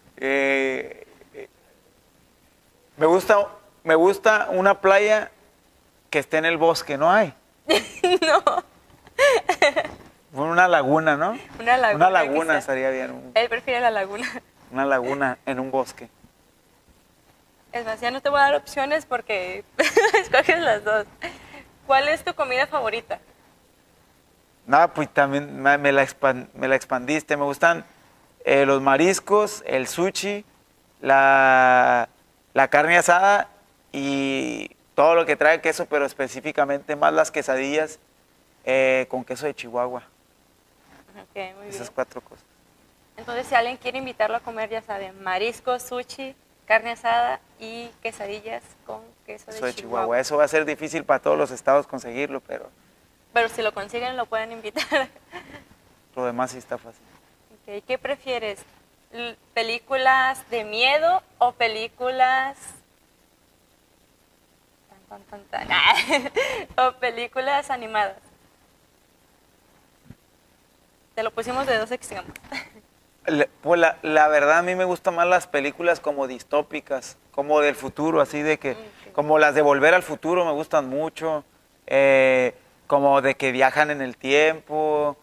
me gusta una playa que esté en el bosque, ¿no hay? No, Una laguna, ¿no? una laguna. Una laguna estaría bien. Él prefiere la laguna. Una laguna en un bosque. Es más, ya no te voy a dar opciones porque escoges las dos. ¿Cuál es tu comida favorita? Nada, pues también me la expandiste. Me gustan los mariscos, el sushi, la carne asada y todo lo que trae queso, pero específicamente más las quesadillas con queso de Chihuahua. Ok, muy bien. Esas 4 cosas. Entonces, si alguien quiere invitarlo a comer, ya saben, mariscos, sushi, carne asada y quesadillas con queso Eso de de Chihuahua. Chihuahua. Eso va a ser difícil para todos los estados conseguirlo, pero Pero si lo consiguen, lo pueden invitar. lo demás sí está fácil. Ok, ¿qué prefieres? ¿Películas de miedo o películas... tan, tan, tan, o películas animadas? Te lo pusimos de dos extremos. Pues la verdad a mí me gustan más las películas como distópicas, como del futuro, así de que, Ok. como las de Volver al Futuro me gustan mucho, como de que viajan en el tiempo,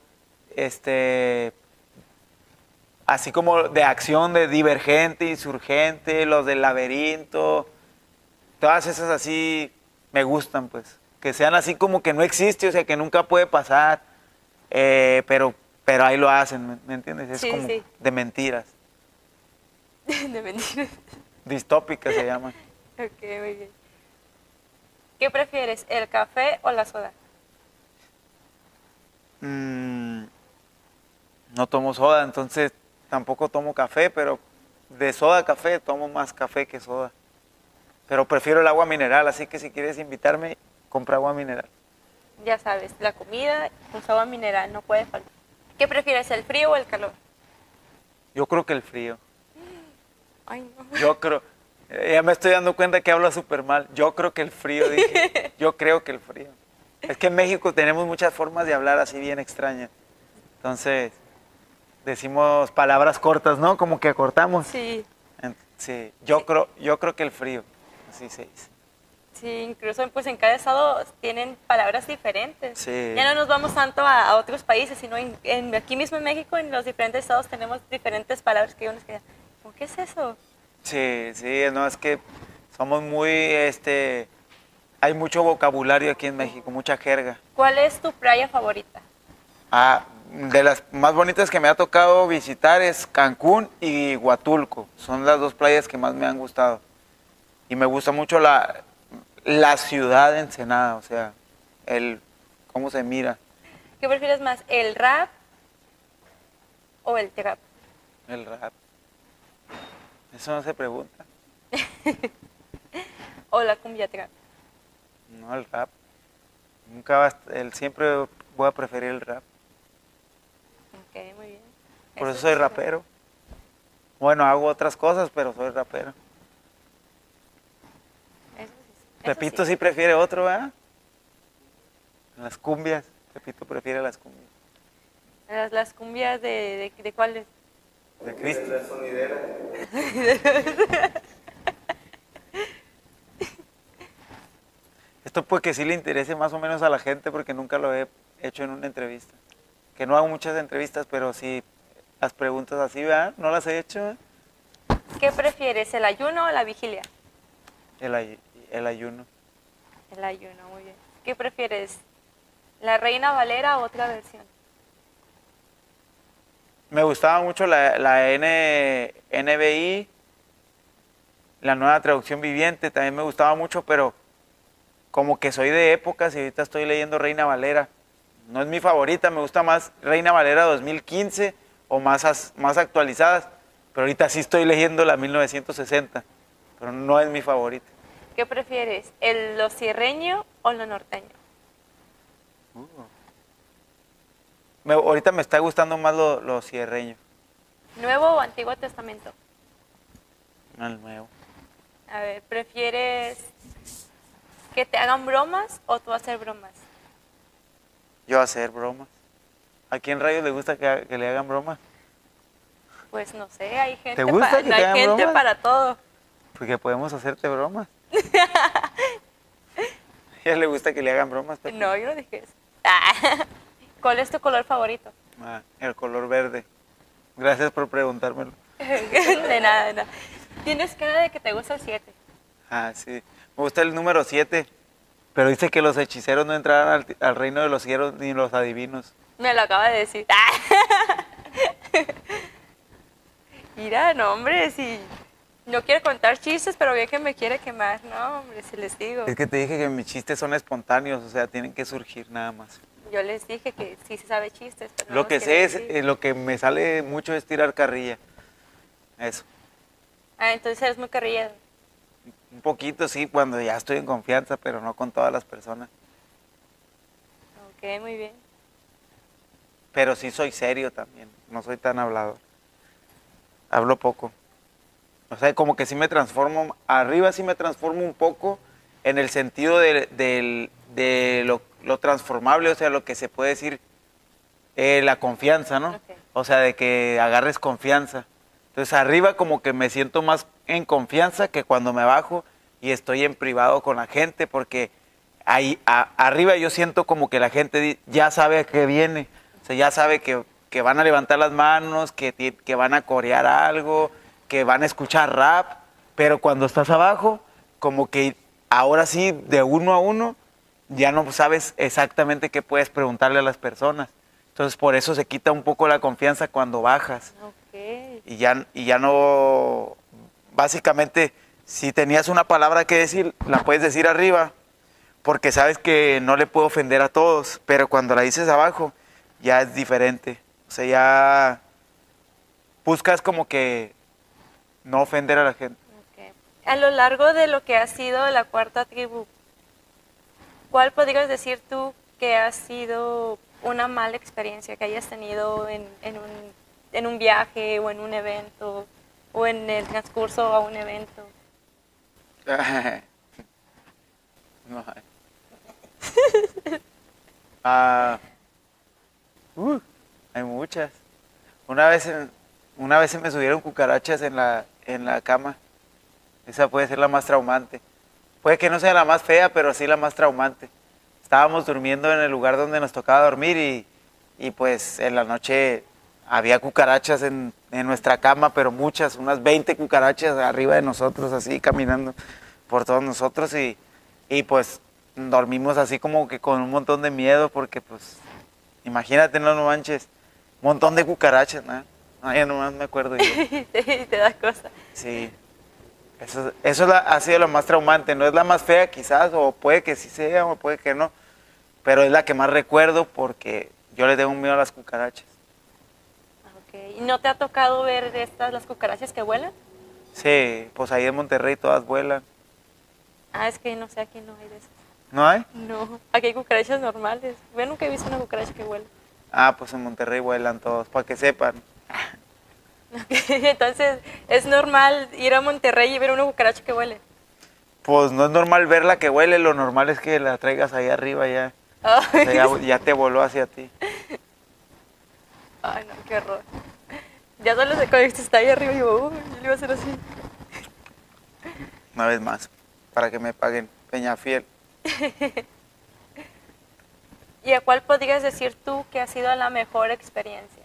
así como de acción de Divergente, Insurgente, los del Laberinto, todas esas así me gustan, pues, que sean así como que no existe, o sea, que nunca puede pasar, pero ahí lo hacen, ¿me entiendes? Es Sí, como sí. de mentiras. De mentiras. Distópicas se llaman. Ok, muy bien. ¿Qué prefieres, el café o la soda? No tomo soda, entonces tampoco tomo café, pero de soda a café tomo más café que soda. Pero prefiero el agua mineral, así que si quieres invitarme, compra agua mineral. Ya sabes, la comida con agua mineral no puede faltar. ¿Qué prefieres, el frío o el calor? Yo creo que el frío. Ay, no. Yo creo, ya me estoy dando cuenta que hablo súper mal. Yo creo que el frío, dije. Yo creo que el frío. Es que en México tenemos muchas formas de hablar así bien extrañas. Entonces, decimos palabras cortas, ¿no? Como que acortamos. Sí, Sí, yo creo que el frío, así se dice. sí, incluso pues en cada estado tienen palabras diferentes. Sí. Ya no nos vamos tanto a otros países, sino aquí mismo en México, en los diferentes estados tenemos diferentes palabras que uno se queda, ¿cómo qué es eso? Sí, sí, no, es que somos muy, hay mucho vocabulario aquí en México, mucha jerga. ¿Cuál es tu playa favorita? De las más bonitas que me ha tocado visitar es Cancún y Huatulco. Son las 2 playas que más me han gustado. Y me gusta mucho la ciudad de Ensenada, o sea, cómo se mira ¿Qué prefieres más, el rap o el trap? el rap. Eso no se pregunta. O la cumbia trap. No, el rap. Nunca siempre voy a preferir el rap. Ok, muy bien. Por eso soy rapero. Bueno, hago otras cosas, pero soy rapero. Eso sí, Pepito sí prefiere otro, ¿verdad? Las cumbias. Pepito prefiere las cumbias. Las cumbias de cuáles. De Cristo. Esto puede que sí le interese más o menos a la gente porque nunca lo he hecho en una entrevista. Que no hago muchas entrevistas, pero sí las preguntas así, ¿verdad? No las he hecho, ¿eh? ¿Qué prefieres, el ayuno o la vigilia? El ayuno. El ayuno, muy bien. ¿Qué prefieres, la Reina Valera o otra versión? Me gustaba mucho la NBI, la nueva traducción viviente, también me gustaba mucho, pero como que soy de épocas y ahorita estoy leyendo Reina Valera. No es mi favorita, me gusta más Reina Valera 2015 o más actualizadas. Pero ahorita sí estoy leyendo la 1960, pero no es mi favorita. ¿Qué prefieres, lo sierreño o lo norteño? Ahorita me está gustando más lo sierreño. ¿Nuevo o Antiguo Testamento? El nuevo. A ver, ¿prefieres que te hagan bromas o tú hacer bromas? Yo hacer bromas. ¿A quién rayos le gusta que le hagan bromas? Pues no sé, hay gente, ¿Te gusta que te hagan hay gente bromas? para todo. Porque podemos hacerte bromas. ¿A ella le gusta que le hagan bromas, Pepe? No, yo no dije eso. Ah, ¿cuál es tu color favorito? El color verde. Gracias por preguntármelo. De nada, de nada. Tienes cara de que te gusta el 7. Ah, sí. Me gusta el número 7. Pero dice que los hechiceros no entrarán al reino de los cielos ni los adivinos. Me lo acaba de decir. Mira, no, hombre, si no quiere contar chistes, pero bien que me quiere quemar. No, hombre, si les digo. Es que te dije que mis chistes son espontáneos, o sea, tienen que surgir nada más. Yo les dije que sí se sabe chistes, pero no Lo los que quiere sé es, decir. lo que me sale mucho es tirar carrilla. Eso. Ah, entonces eres muy carrillero. Un poquito, sí, cuando ya estoy en confianza, pero no con todas las personas. Ok, muy bien. Pero sí soy serio también, no soy tan hablador. Hablo poco. O sea, como que sí me transformo, arriba sí me transformo un poco en el sentido de lo transformable, o sea, lo que se puede decir, la confianza, ¿no? Ok. O sea, de que agarres confianza. Entonces arriba como que me siento más en confianza que cuando me bajo y estoy en privado con la gente, porque ahí arriba yo siento como que la gente ya sabe a qué viene, o sea, ya sabe que van a levantar las manos, que van a corear algo, que van a escuchar rap, pero cuando estás abajo, como que ahora sí, de uno a uno, ya no sabes exactamente qué puedes preguntarle a las personas. Entonces por eso se quita un poco la confianza cuando bajas. Ok. Y ya no, básicamente, si tenías una palabra que decir, la puedes decir arriba, porque sabes que no le puedo ofender a todos, pero cuando la dices abajo, ya es diferente. O sea, ya buscas como que no ofender a la gente. Ok. A lo largo de lo que ha sido la cuarta tribu, ¿cuál podrías decir tú que ha sido una mala experiencia que hayas tenido en un viaje o en un evento o en el transcurso a un evento? No hay. Ah, hay muchas. Una vez se me subieron cucarachas en la cama. Esa puede ser la más traumante. Puede que no sea la más fea, pero sí la más traumante. Estábamos durmiendo en el lugar donde nos tocaba dormir y pues en la noche había cucarachas en nuestra cama, pero muchas, unas 20 cucarachas arriba de nosotros, así caminando por todos nosotros y pues dormimos así como que con un montón de miedo porque pues imagínate, no manches, un montón de cucarachas, ¿no? No, ya nomás me acuerdo yo. Y te da cosa. Sí, eso ha sido lo más traumante, no es la más fea quizás, o puede que sí sea, o puede que no, pero es la que más recuerdo porque yo le tengo un miedo a las cucarachas. Okay. ¿Y no te ha tocado ver las cucarachas que vuelan? Sí, pues ahí en Monterrey todas vuelan. Ah, es que no sé, aquí no hay de esas. ¿No hay? No, aquí hay cucarachas normales. Yo nunca he visto una cucaracha que vuela. Ah, pues en Monterrey vuelan todos, para que sepan. Okay. Entonces, ¿es normal ir a Monterrey y ver una cucaracha que huele? Pues no es normal verla que huele, lo normal es que la traigas ahí arriba ya. O sea, ya te voló hacia ti. Ay, no, qué horror. Ya solo se cuando está ahí arriba y digo, yo le iba a hacer así. Una vez más, para que me paguen Peñafiel. ¿Y a cuál podrías decir tú que ha sido la mejor experiencia?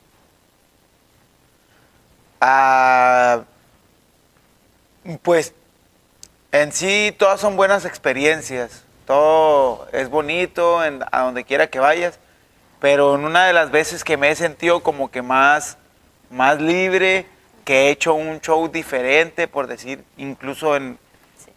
Pues en sí todas son buenas experiencias, todo es bonito a donde quiera que vayas, pero en una de las veces que me he sentido como que más libre, que he hecho un show diferente, por decir, incluso Sí.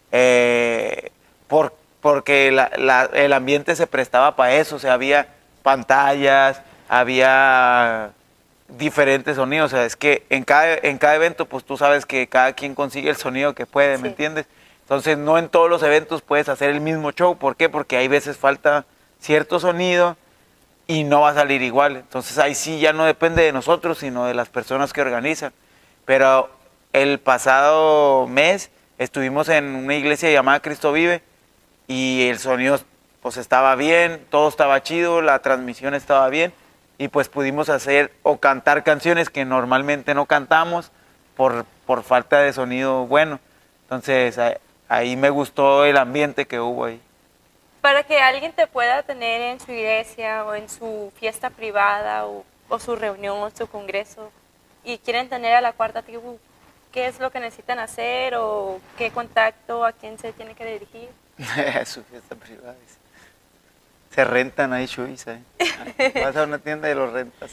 porque el ambiente se prestaba para eso, o sea, había pantallas, había diferentes sonidos. O sea, es que en cada evento, pues tú sabes que cada quien consigue el sonido que puede, ¿me Sí. entiendes? Entonces, no en todos los eventos puedes hacer el mismo show. ¿Por qué? Porque hay veces falta cierto sonido y no va a salir igual. Entonces, ahí sí ya no depende de nosotros, sino de las personas que organizan. Pero el pasado mes estuvimos en una iglesia llamada Cristo Vive y el sonido pues estaba bien, todo estaba chido, la transmisión estaba bien y pues pudimos hacer o cantar canciones que normalmente no cantamos por falta de sonido bueno. Entonces ahí me gustó el ambiente que hubo ahí. Para que alguien te pueda tener en su iglesia o en su fiesta privada o su reunión o su congreso y quieren tener a la cuarta tribu, ¿qué es lo que necesitan hacer o qué contacto, a quién se tiene que dirigir? Su fiesta privada. Se rentan ahí chuis, ¿eh? Vas a una tienda y los rentas.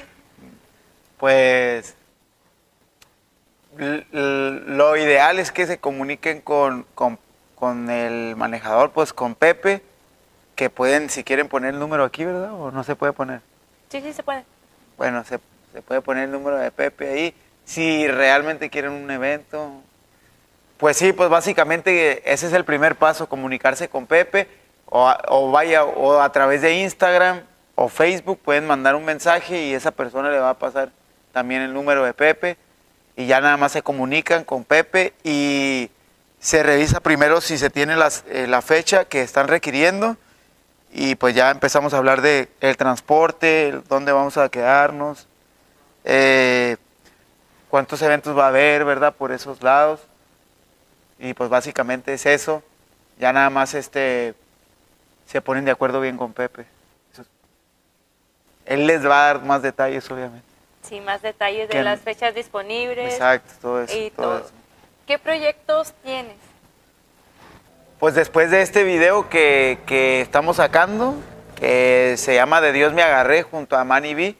Pues lo ideal es que se comuniquen con el manejador, pues con Pepe, que pueden, si quieren poner el número aquí, ¿verdad? ¿O no se puede poner? Sí, sí se puede. Bueno, se puede poner el número de Pepe ahí. Si realmente quieren un evento, pues sí, pues básicamente ese es el primer paso, comunicarse con Pepe o a través de Instagram o Facebook pueden mandar un mensaje y esa persona le va a pasar también el número de Pepe y ya nada más se comunican con Pepe y se revisa primero si se tiene la fecha que están requiriendo y pues ya empezamos a hablar de el transporte, dónde vamos a quedarnos, cuántos eventos va a haber, ¿verdad? Por esos lados. Y pues básicamente es eso. Ya nada más se ponen de acuerdo bien con Pepe. Él les va a dar más detalles, obviamente. Sí, más detalles de las fechas disponibles. Exacto, todo eso. Y todo eso. ¿Qué proyectos tienes? Pues después de este video que estamos sacando, que se llama De Dios me agarré junto a Manny B,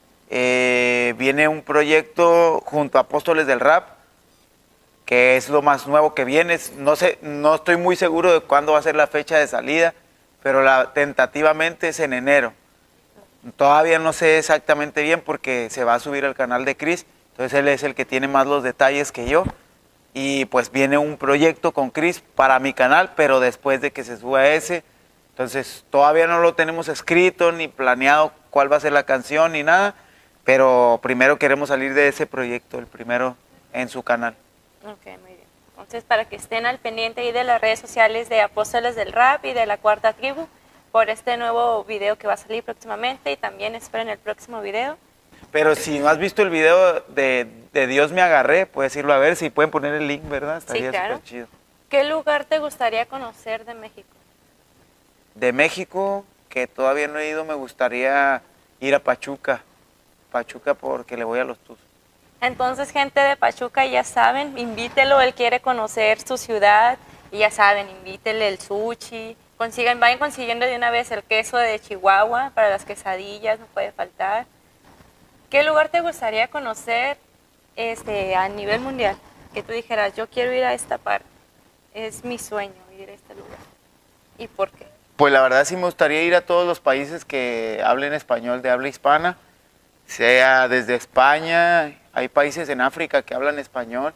viene un proyecto junto a Apóstoles del Rap, que es lo más nuevo que viene. No sé, no estoy muy seguro de cuándo va a ser la fecha de salida, pero tentativamente es en enero. Todavía no sé exactamente bien porque se va a subir al canal de Chris, entonces él es el que tiene más los detalles que yo. Y pues viene un proyecto con Chris para mi canal, pero después de que se suba ese. Entonces todavía no lo tenemos escrito ni planeado cuál va a ser la canción ni nada, pero primero queremos salir de ese proyecto, el primero en su canal. Ok, muy bien. Entonces, para que estén al pendiente ahí de las redes sociales de Apóstoles del Rap y de la Cuarta Tribu, por este nuevo video que va a salir próximamente y también esperen el próximo video. Pero si no has visto el video de Dios me agarré, puedes irlo a ver, si pueden poner el link, ¿verdad? Estaría Sí, claro. súper chido. ¿Qué lugar te gustaría conocer de México? De México, que todavía no he ido, me gustaría ir a Pachuca. Pachuca porque le voy a los Tuzos. Entonces, gente de Pachuca, ya saben, invítelo, él quiere conocer su ciudad, y ya saben, invítele el sushi, vayan consiguiendo de una vez el queso de Chihuahua para las quesadillas, no puede faltar. ¿Qué lugar te gustaría conocer a nivel mundial? Que tú dijeras, yo quiero ir a esta parte, es mi sueño ir a este lugar. ¿Y por qué? Pues la verdad sí me gustaría ir a todos los países que hablen español de habla hispana, sea desde España, hay países en África que hablan español,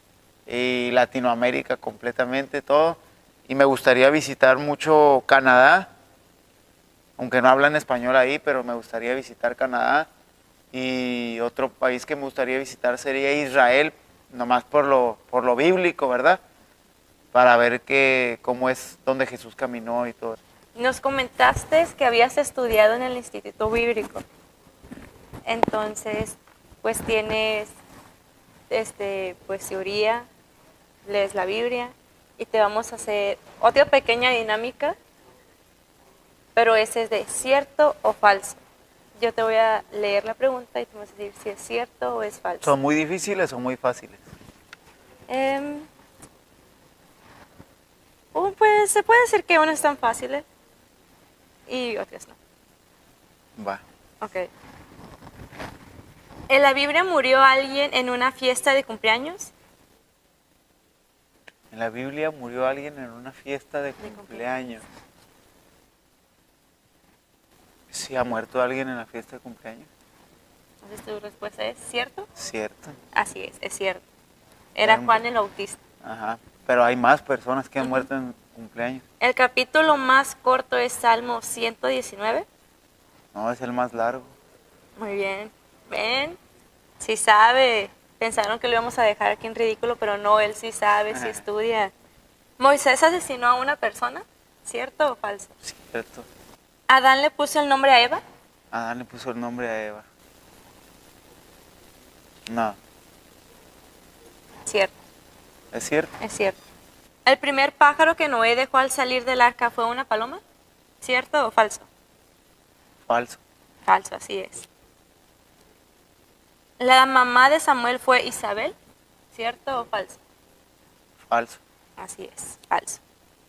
y Latinoamérica completamente, todo. Y me gustaría visitar mucho Canadá, aunque no hablan español ahí, pero me gustaría visitar Canadá. Y otro país que me gustaría visitar sería Israel, nomás por lo bíblico, ¿verdad? Para ver cómo es donde Jesús caminó y todo. Nos comentaste que habías estudiado en el Instituto Bíblico. Entonces, pues tienes pues teoría, lees la Biblia y te vamos a hacer otra pequeña dinámica, pero ese es de cierto o falso. Yo te voy a leer la pregunta y tú me vas a decir si es cierto o es falso. ¿Son muy difíciles o muy fáciles? Pues se puede decir que unas están fáciles y otras no. Va. Ok. ¿En la Biblia murió alguien en una fiesta de cumpleaños? En la Biblia murió alguien en una fiesta de cumpleaños. ¿Sí ha muerto alguien en la fiesta de cumpleaños? Entonces tu respuesta es ¿cierto? Cierto. Así es cierto. Era Era un- Juan el Bautista. Ajá. Pero hay más personas que han muerto en cumpleaños. El capítulo más corto es Salmo 119. No, es el más largo. Muy bien. ¿Ven? Sí sabe. Pensaron que lo íbamos a dejar aquí en ridículo, pero no, él sí sabe, sí estudia. Moisés asesinó a una persona, ¿cierto o falso? Cierto. Adán le puso el nombre a Eva. Adán le puso el nombre a Eva. No, Cierto, es cierto. es cierto. El primer pájaro que Noé dejó al salir del arca fue una paloma, ¿cierto o falso? Falso. Falso, así es. La mamá de Samuel fue Isabel, ¿cierto o falso? Falso. Así es, falso.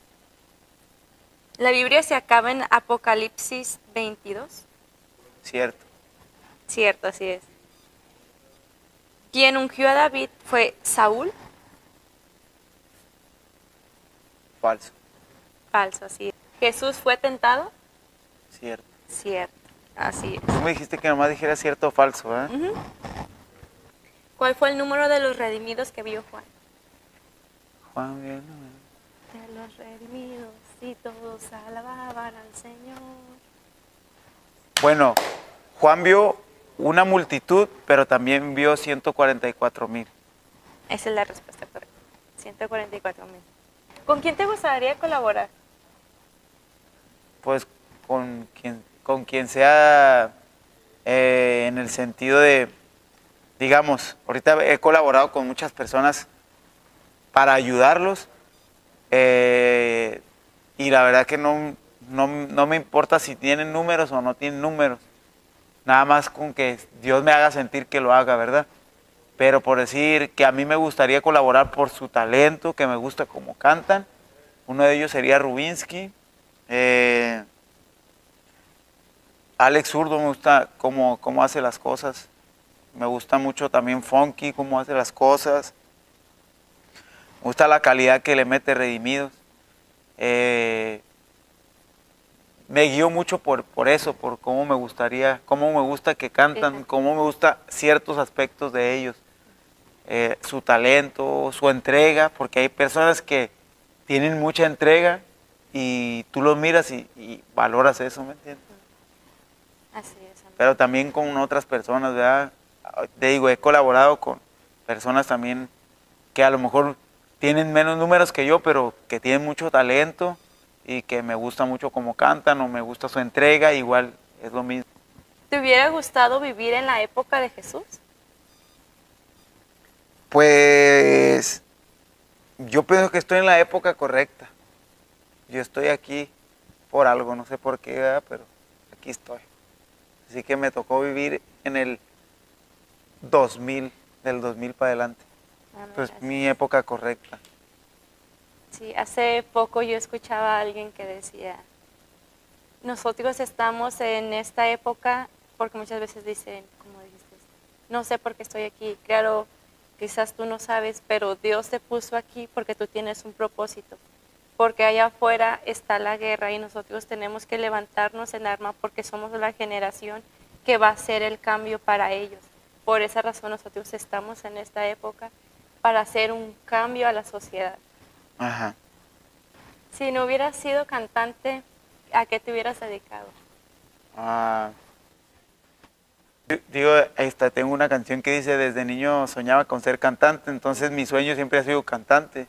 La Biblia se acaba en Apocalipsis 22. Cierto. Cierto, así es. Quien ungió a David fue Saúl. Falso. Falso, así es. Jesús fue tentado. Cierto. Cierto, así es. Tú me dijiste que nomás dijera cierto o falso, ¿eh? Ujú. ¿Cuál fue el número de los redimidos que vio Juan? Juan bien. De los redimidos y todos alababan al Señor. Bueno, Juan vio una multitud, pero también vio 144,000. Esa es la respuesta correcta. 144,000. ¿Con quién te gustaría colaborar? Pues con quien sea en el sentido de, digamos, ahorita he colaborado con muchas personas para ayudarlos y la verdad que no me importa si tienen números o no tienen números, nada más con que Dios me haga sentir que lo haga, ¿verdad? Pero por decir que a mí me gustaría colaborar por su talento, que me gusta cómo cantan, uno de ellos sería Rubinsky. Alex Zurdo me gusta cómo hace las cosas. Me gusta mucho también Funky, cómo hace las cosas. Me gusta la calidad que le mete Redimidos. Me guío mucho por eso, por cómo me gusta que cantan, cómo me gusta ciertos aspectos de ellos. Su talento, su entrega, porque hay personas que tienen mucha entrega y tú los miras y valoras eso, ¿me entiendes? Así es. Amén. Pero también con otras personas, ¿verdad? Te digo, he colaborado con personas también que a lo mejor tienen menos números que yo, pero que tienen mucho talento y que me gusta mucho cómo cantan o me gusta su entrega, igual es lo mismo. ¿Te hubiera gustado vivir en la época de Jesús? Pues yo pienso que estoy en la época correcta. Yo estoy aquí por algo, no sé por qué, ¿verdad? Pero aquí estoy. Así que me tocó vivir en el 2000, del 2000 para adelante. Amén, Pues así mi es. época correcta. Sí, hace poco yo escuchaba a alguien que decía, nosotros estamos en esta época porque muchas veces dicen, como dijiste, no sé por qué estoy aquí. Claro, quizás tú no sabes, pero Dios te puso aquí porque tú tienes un propósito. Porque allá afuera está la guerra y nosotros tenemos que levantarnos en arma porque somos la generación que va a hacer el cambio para ellos. Por esa razón nosotros estamos en esta época para hacer un cambio a la sociedad. Ajá. Si no hubieras sido cantante, ¿a qué te hubieras dedicado? Digo, tengo una canción que dice, desde niño soñaba con ser cantante, entonces mi sueño siempre ha sido cantante.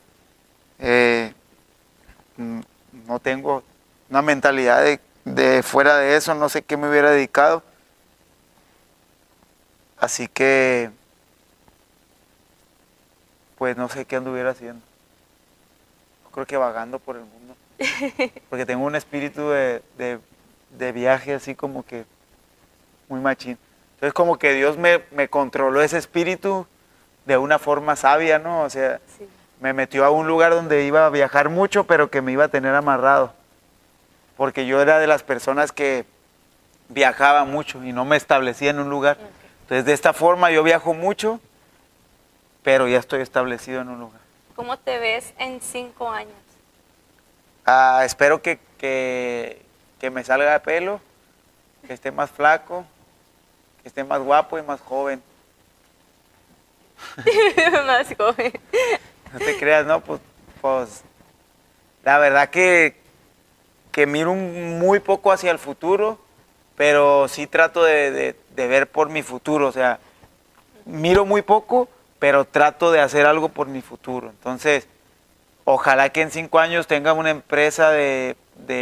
No tengo una mentalidad de fuera de eso, no sé qué me hubiera dedicado. Así que, pues no sé qué anduviera haciendo. Creo que vagando por el mundo. Porque tengo un espíritu de viaje así como que muy machín. Entonces como que Dios me controló ese espíritu de una forma sabia, ¿no? O sea, Sí. me metió a un lugar donde iba a viajar mucho, pero que me iba a tener amarrado. Porque yo era de las personas que viajaba mucho y no me establecía en un lugar. Ok. Entonces de esta forma yo viajo mucho, pero ya estoy establecido en un lugar. ¿Cómo te ves en 5 años? Espero que me salga de pelo, que esté más flaco, que esté más guapo y más joven. Más joven. No te creas, ¿no? Pues la verdad que miro muy poco hacia el futuro, pero sí trato de ver por mi futuro. O sea, miro muy poco, pero trato de hacer algo por mi futuro. Entonces, ojalá que en 5 años tenga una empresa de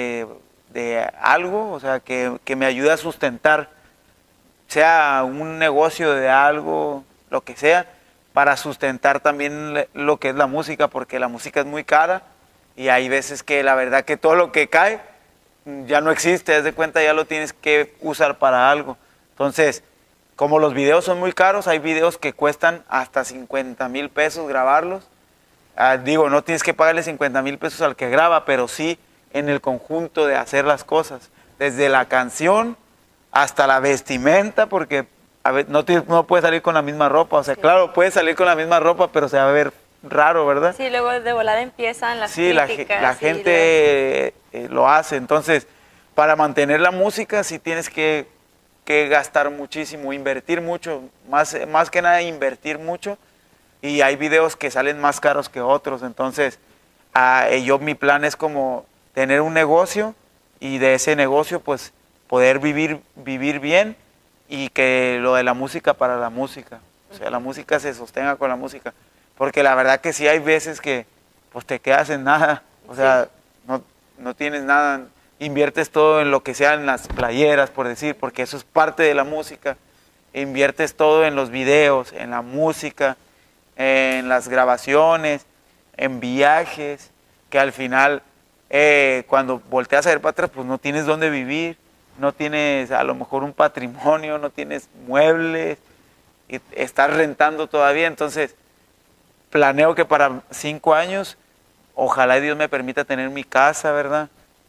algo, o sea, que me ayude a sustentar, sea un negocio de algo, lo que sea, para sustentar también lo que es la música, porque la música es muy cara y hay veces que la verdad que todo lo que cae ya no existe, haz de cuenta, ya lo tienes que usar para algo. Entonces, como los videos son muy caros, hay videos que cuestan hasta 50,000 pesos grabarlos. Digo, no tienes que pagarle 50,000 pesos al que graba, pero sí en el conjunto de hacer las cosas, desde la canción hasta la vestimenta, porque a ver, no puedes salir con la misma ropa. O sea, sí, claro, puedes salir con la misma ropa, pero se va a ver raro, ¿verdad? Sí, luego de volada empiezan las sí, críticas. La gente lo hace. Entonces, para mantener la música sí tienes que gastar muchísimo, invertir mucho, más que nada invertir mucho. Y hay videos que salen más caros que otros. Entonces, mi plan es como tener un negocio y de ese negocio pues poder vivir bien y que lo de la música para la música. O sea, la música se sostenga con la música. Porque la verdad que sí hay veces que pues te quedas en nada. O sea, sí, no tienes nada. Inviertes todo en lo que sea en las playeras, por decir, porque eso es parte de la música. Inviertes todo en los videos, en la música, en las grabaciones, en viajes, que al final cuando volteas a ver para atrás pues no tienes dónde vivir, no tienes a lo mejor un patrimonio, no tienes muebles, y estás rentando todavía. Entonces planeo que para 5 años ojalá Dios me permita tener mi casa, ¿verdad?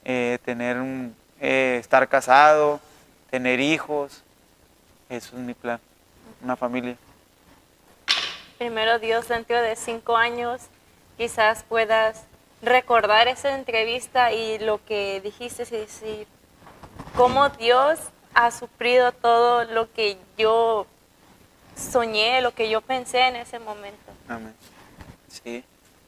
Estar casado, tener hijos. Eso es mi plan, una familia. Primero Dios, dentro de 5 años quizás puedas recordar esa entrevista y lo que dijiste y decir cómo Dios ha suplido todo lo que yo soñé, lo que yo pensé en ese momento. Amén. Sí.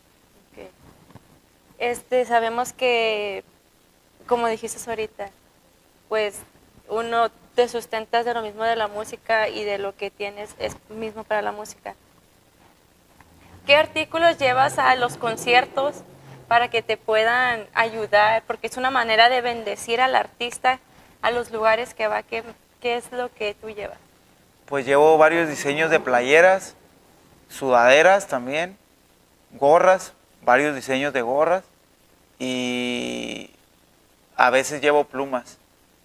Okay. Sabemos que, como dijiste ahorita, pues uno te sustentas de lo mismo de la música y de lo que tienes es mismo para la música. ¿Qué artículos llevas a los conciertos para que te puedan ayudar? Porque es una manera de bendecir al artista a los lugares que va. ¿Qué es lo que tú llevas? Pues llevo varios diseños de playeras, sudaderas también, gorras, varios diseños de gorras y a veces llevo plumas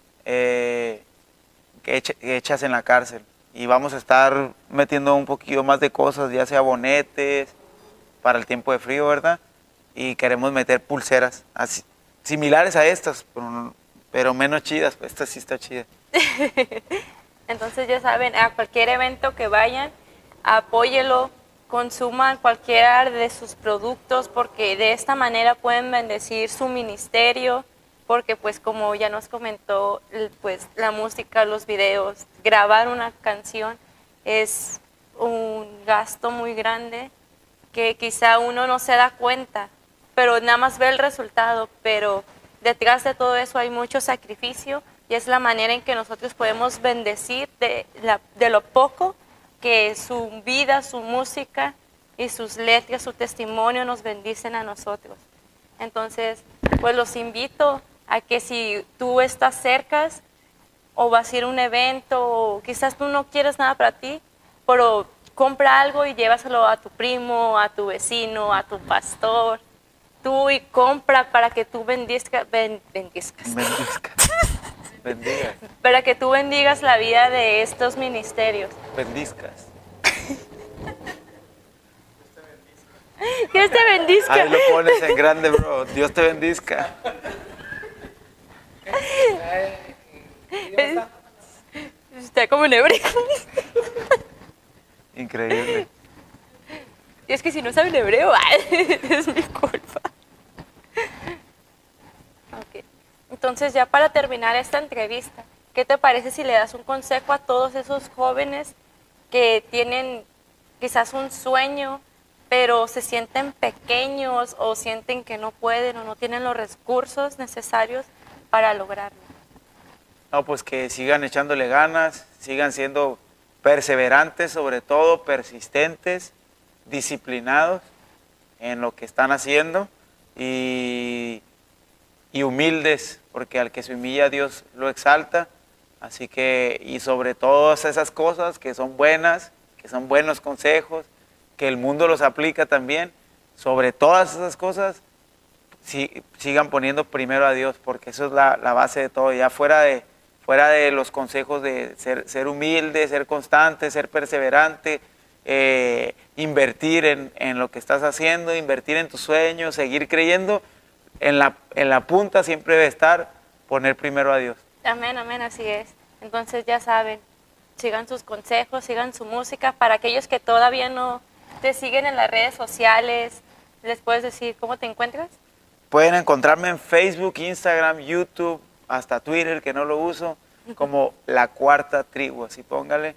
hechas en la cárcel. Y vamos a estar metiendo un poquito más de cosas, ya sea bonetes para el tiempo de frío, ¿verdad? Y queremos meter pulseras así, similares a estas, pero menos chidas. Esta sí está chida. Entonces ya saben, a cualquier evento que vayan, apóyelo, consuman cualquiera de sus productos, porque de esta manera pueden bendecir su ministerio, porque pues como ya nos comentó, pues la música, los videos, grabar una canción es un gasto muy grande que quizá uno no se da cuenta, pero nada más ve el resultado, pero detrás de todo eso hay mucho sacrificio y es la manera en que nosotros podemos bendecir de lo poco que su vida, su música y sus letras, su testimonio nos bendicen a nosotros. Entonces, pues los invito a que si tú estás cerca o vas a ir a un evento o quizás tú no quieres nada para ti, pero compra algo y llévaselo a tu primo, a tu vecino, a tu pastor. Tú y compra para que tú bendigas. Para que tú bendigas la vida de estos ministerios. Bendizcas. Dios te bendizca. Ahí lo pones en grande, bro. Dios te bendizca. Está como en hebreo. Increíble. Y es que si no saben hebreo, es mi culpa. Okay. Entonces ya para terminar esta entrevista, ¿qué te parece si le das un consejo a todos esos jóvenes que tienen quizás un sueño, pero se sienten pequeños o sienten que no pueden o no tienen los recursos necesarios para lograrlo? No, pues que sigan echándole ganas, sigan siendo perseverantes, sobre todo persistentes, disciplinados en lo que están haciendo y humildes, porque al que se humilla Dios lo exalta. Así que, y sobre todas esas cosas que son buenas, que son buenos consejos, que el mundo los aplica también, sobre todas esas cosas, sigan poniendo primero a Dios, porque eso es la base de todo. Ya fuera de los consejos de ser humilde, ser constante, ser perseverante, invertir en lo que estás haciendo, invertir en tus sueños, seguir creyendo, en la punta siempre debe estar poner primero a Dios. Amén, amén, así es. Entonces ya saben, sigan sus consejos, sigan su música. Para aquellos que todavía no te siguen en las redes sociales, ¿les puedes decir cómo te encuentras? Pueden encontrarme en Facebook, Instagram, YouTube, hasta Twitter, que no lo uso, como La Cuarta Tribu, así póngale.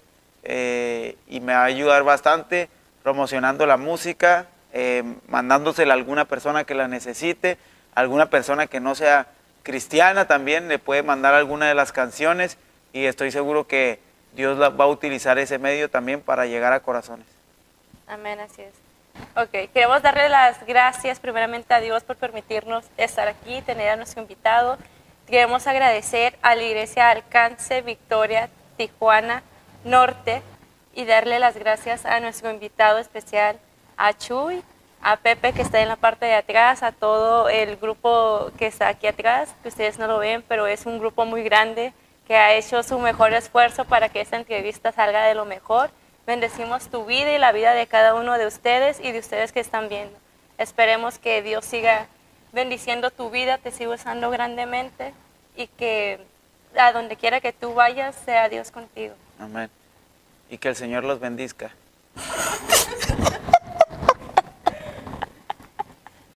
Y me va a ayudar bastante promocionando la música, mandándosela a alguna persona que la necesite, alguna persona que no sea cristiana también le puede mandar alguna de las canciones y estoy seguro que Dios va a utilizar ese medio también para llegar a corazones. Amén, así es. Ok, queremos darle las gracias primeramente a Dios por permitirnos estar aquí, tener a nuestro invitado. Queremos agradecer a la Iglesia Alcance Victoria Tijuana Norte y darle las gracias a nuestro invitado especial, a Chuy, a Pepe que está en la parte de atrás, a todo el grupo que está aquí atrás, que ustedes no lo ven, pero es un grupo muy grande que ha hecho su mejor esfuerzo para que esta entrevista salga de lo mejor. Bendecimos tu vida y la vida de cada uno de ustedes y de ustedes que están viendo. Esperemos que Dios siga bendiciendo tu vida, te siga usando grandemente y que a donde quiera que tú vayas sea Dios contigo. Amén. Y que el Señor los bendizca.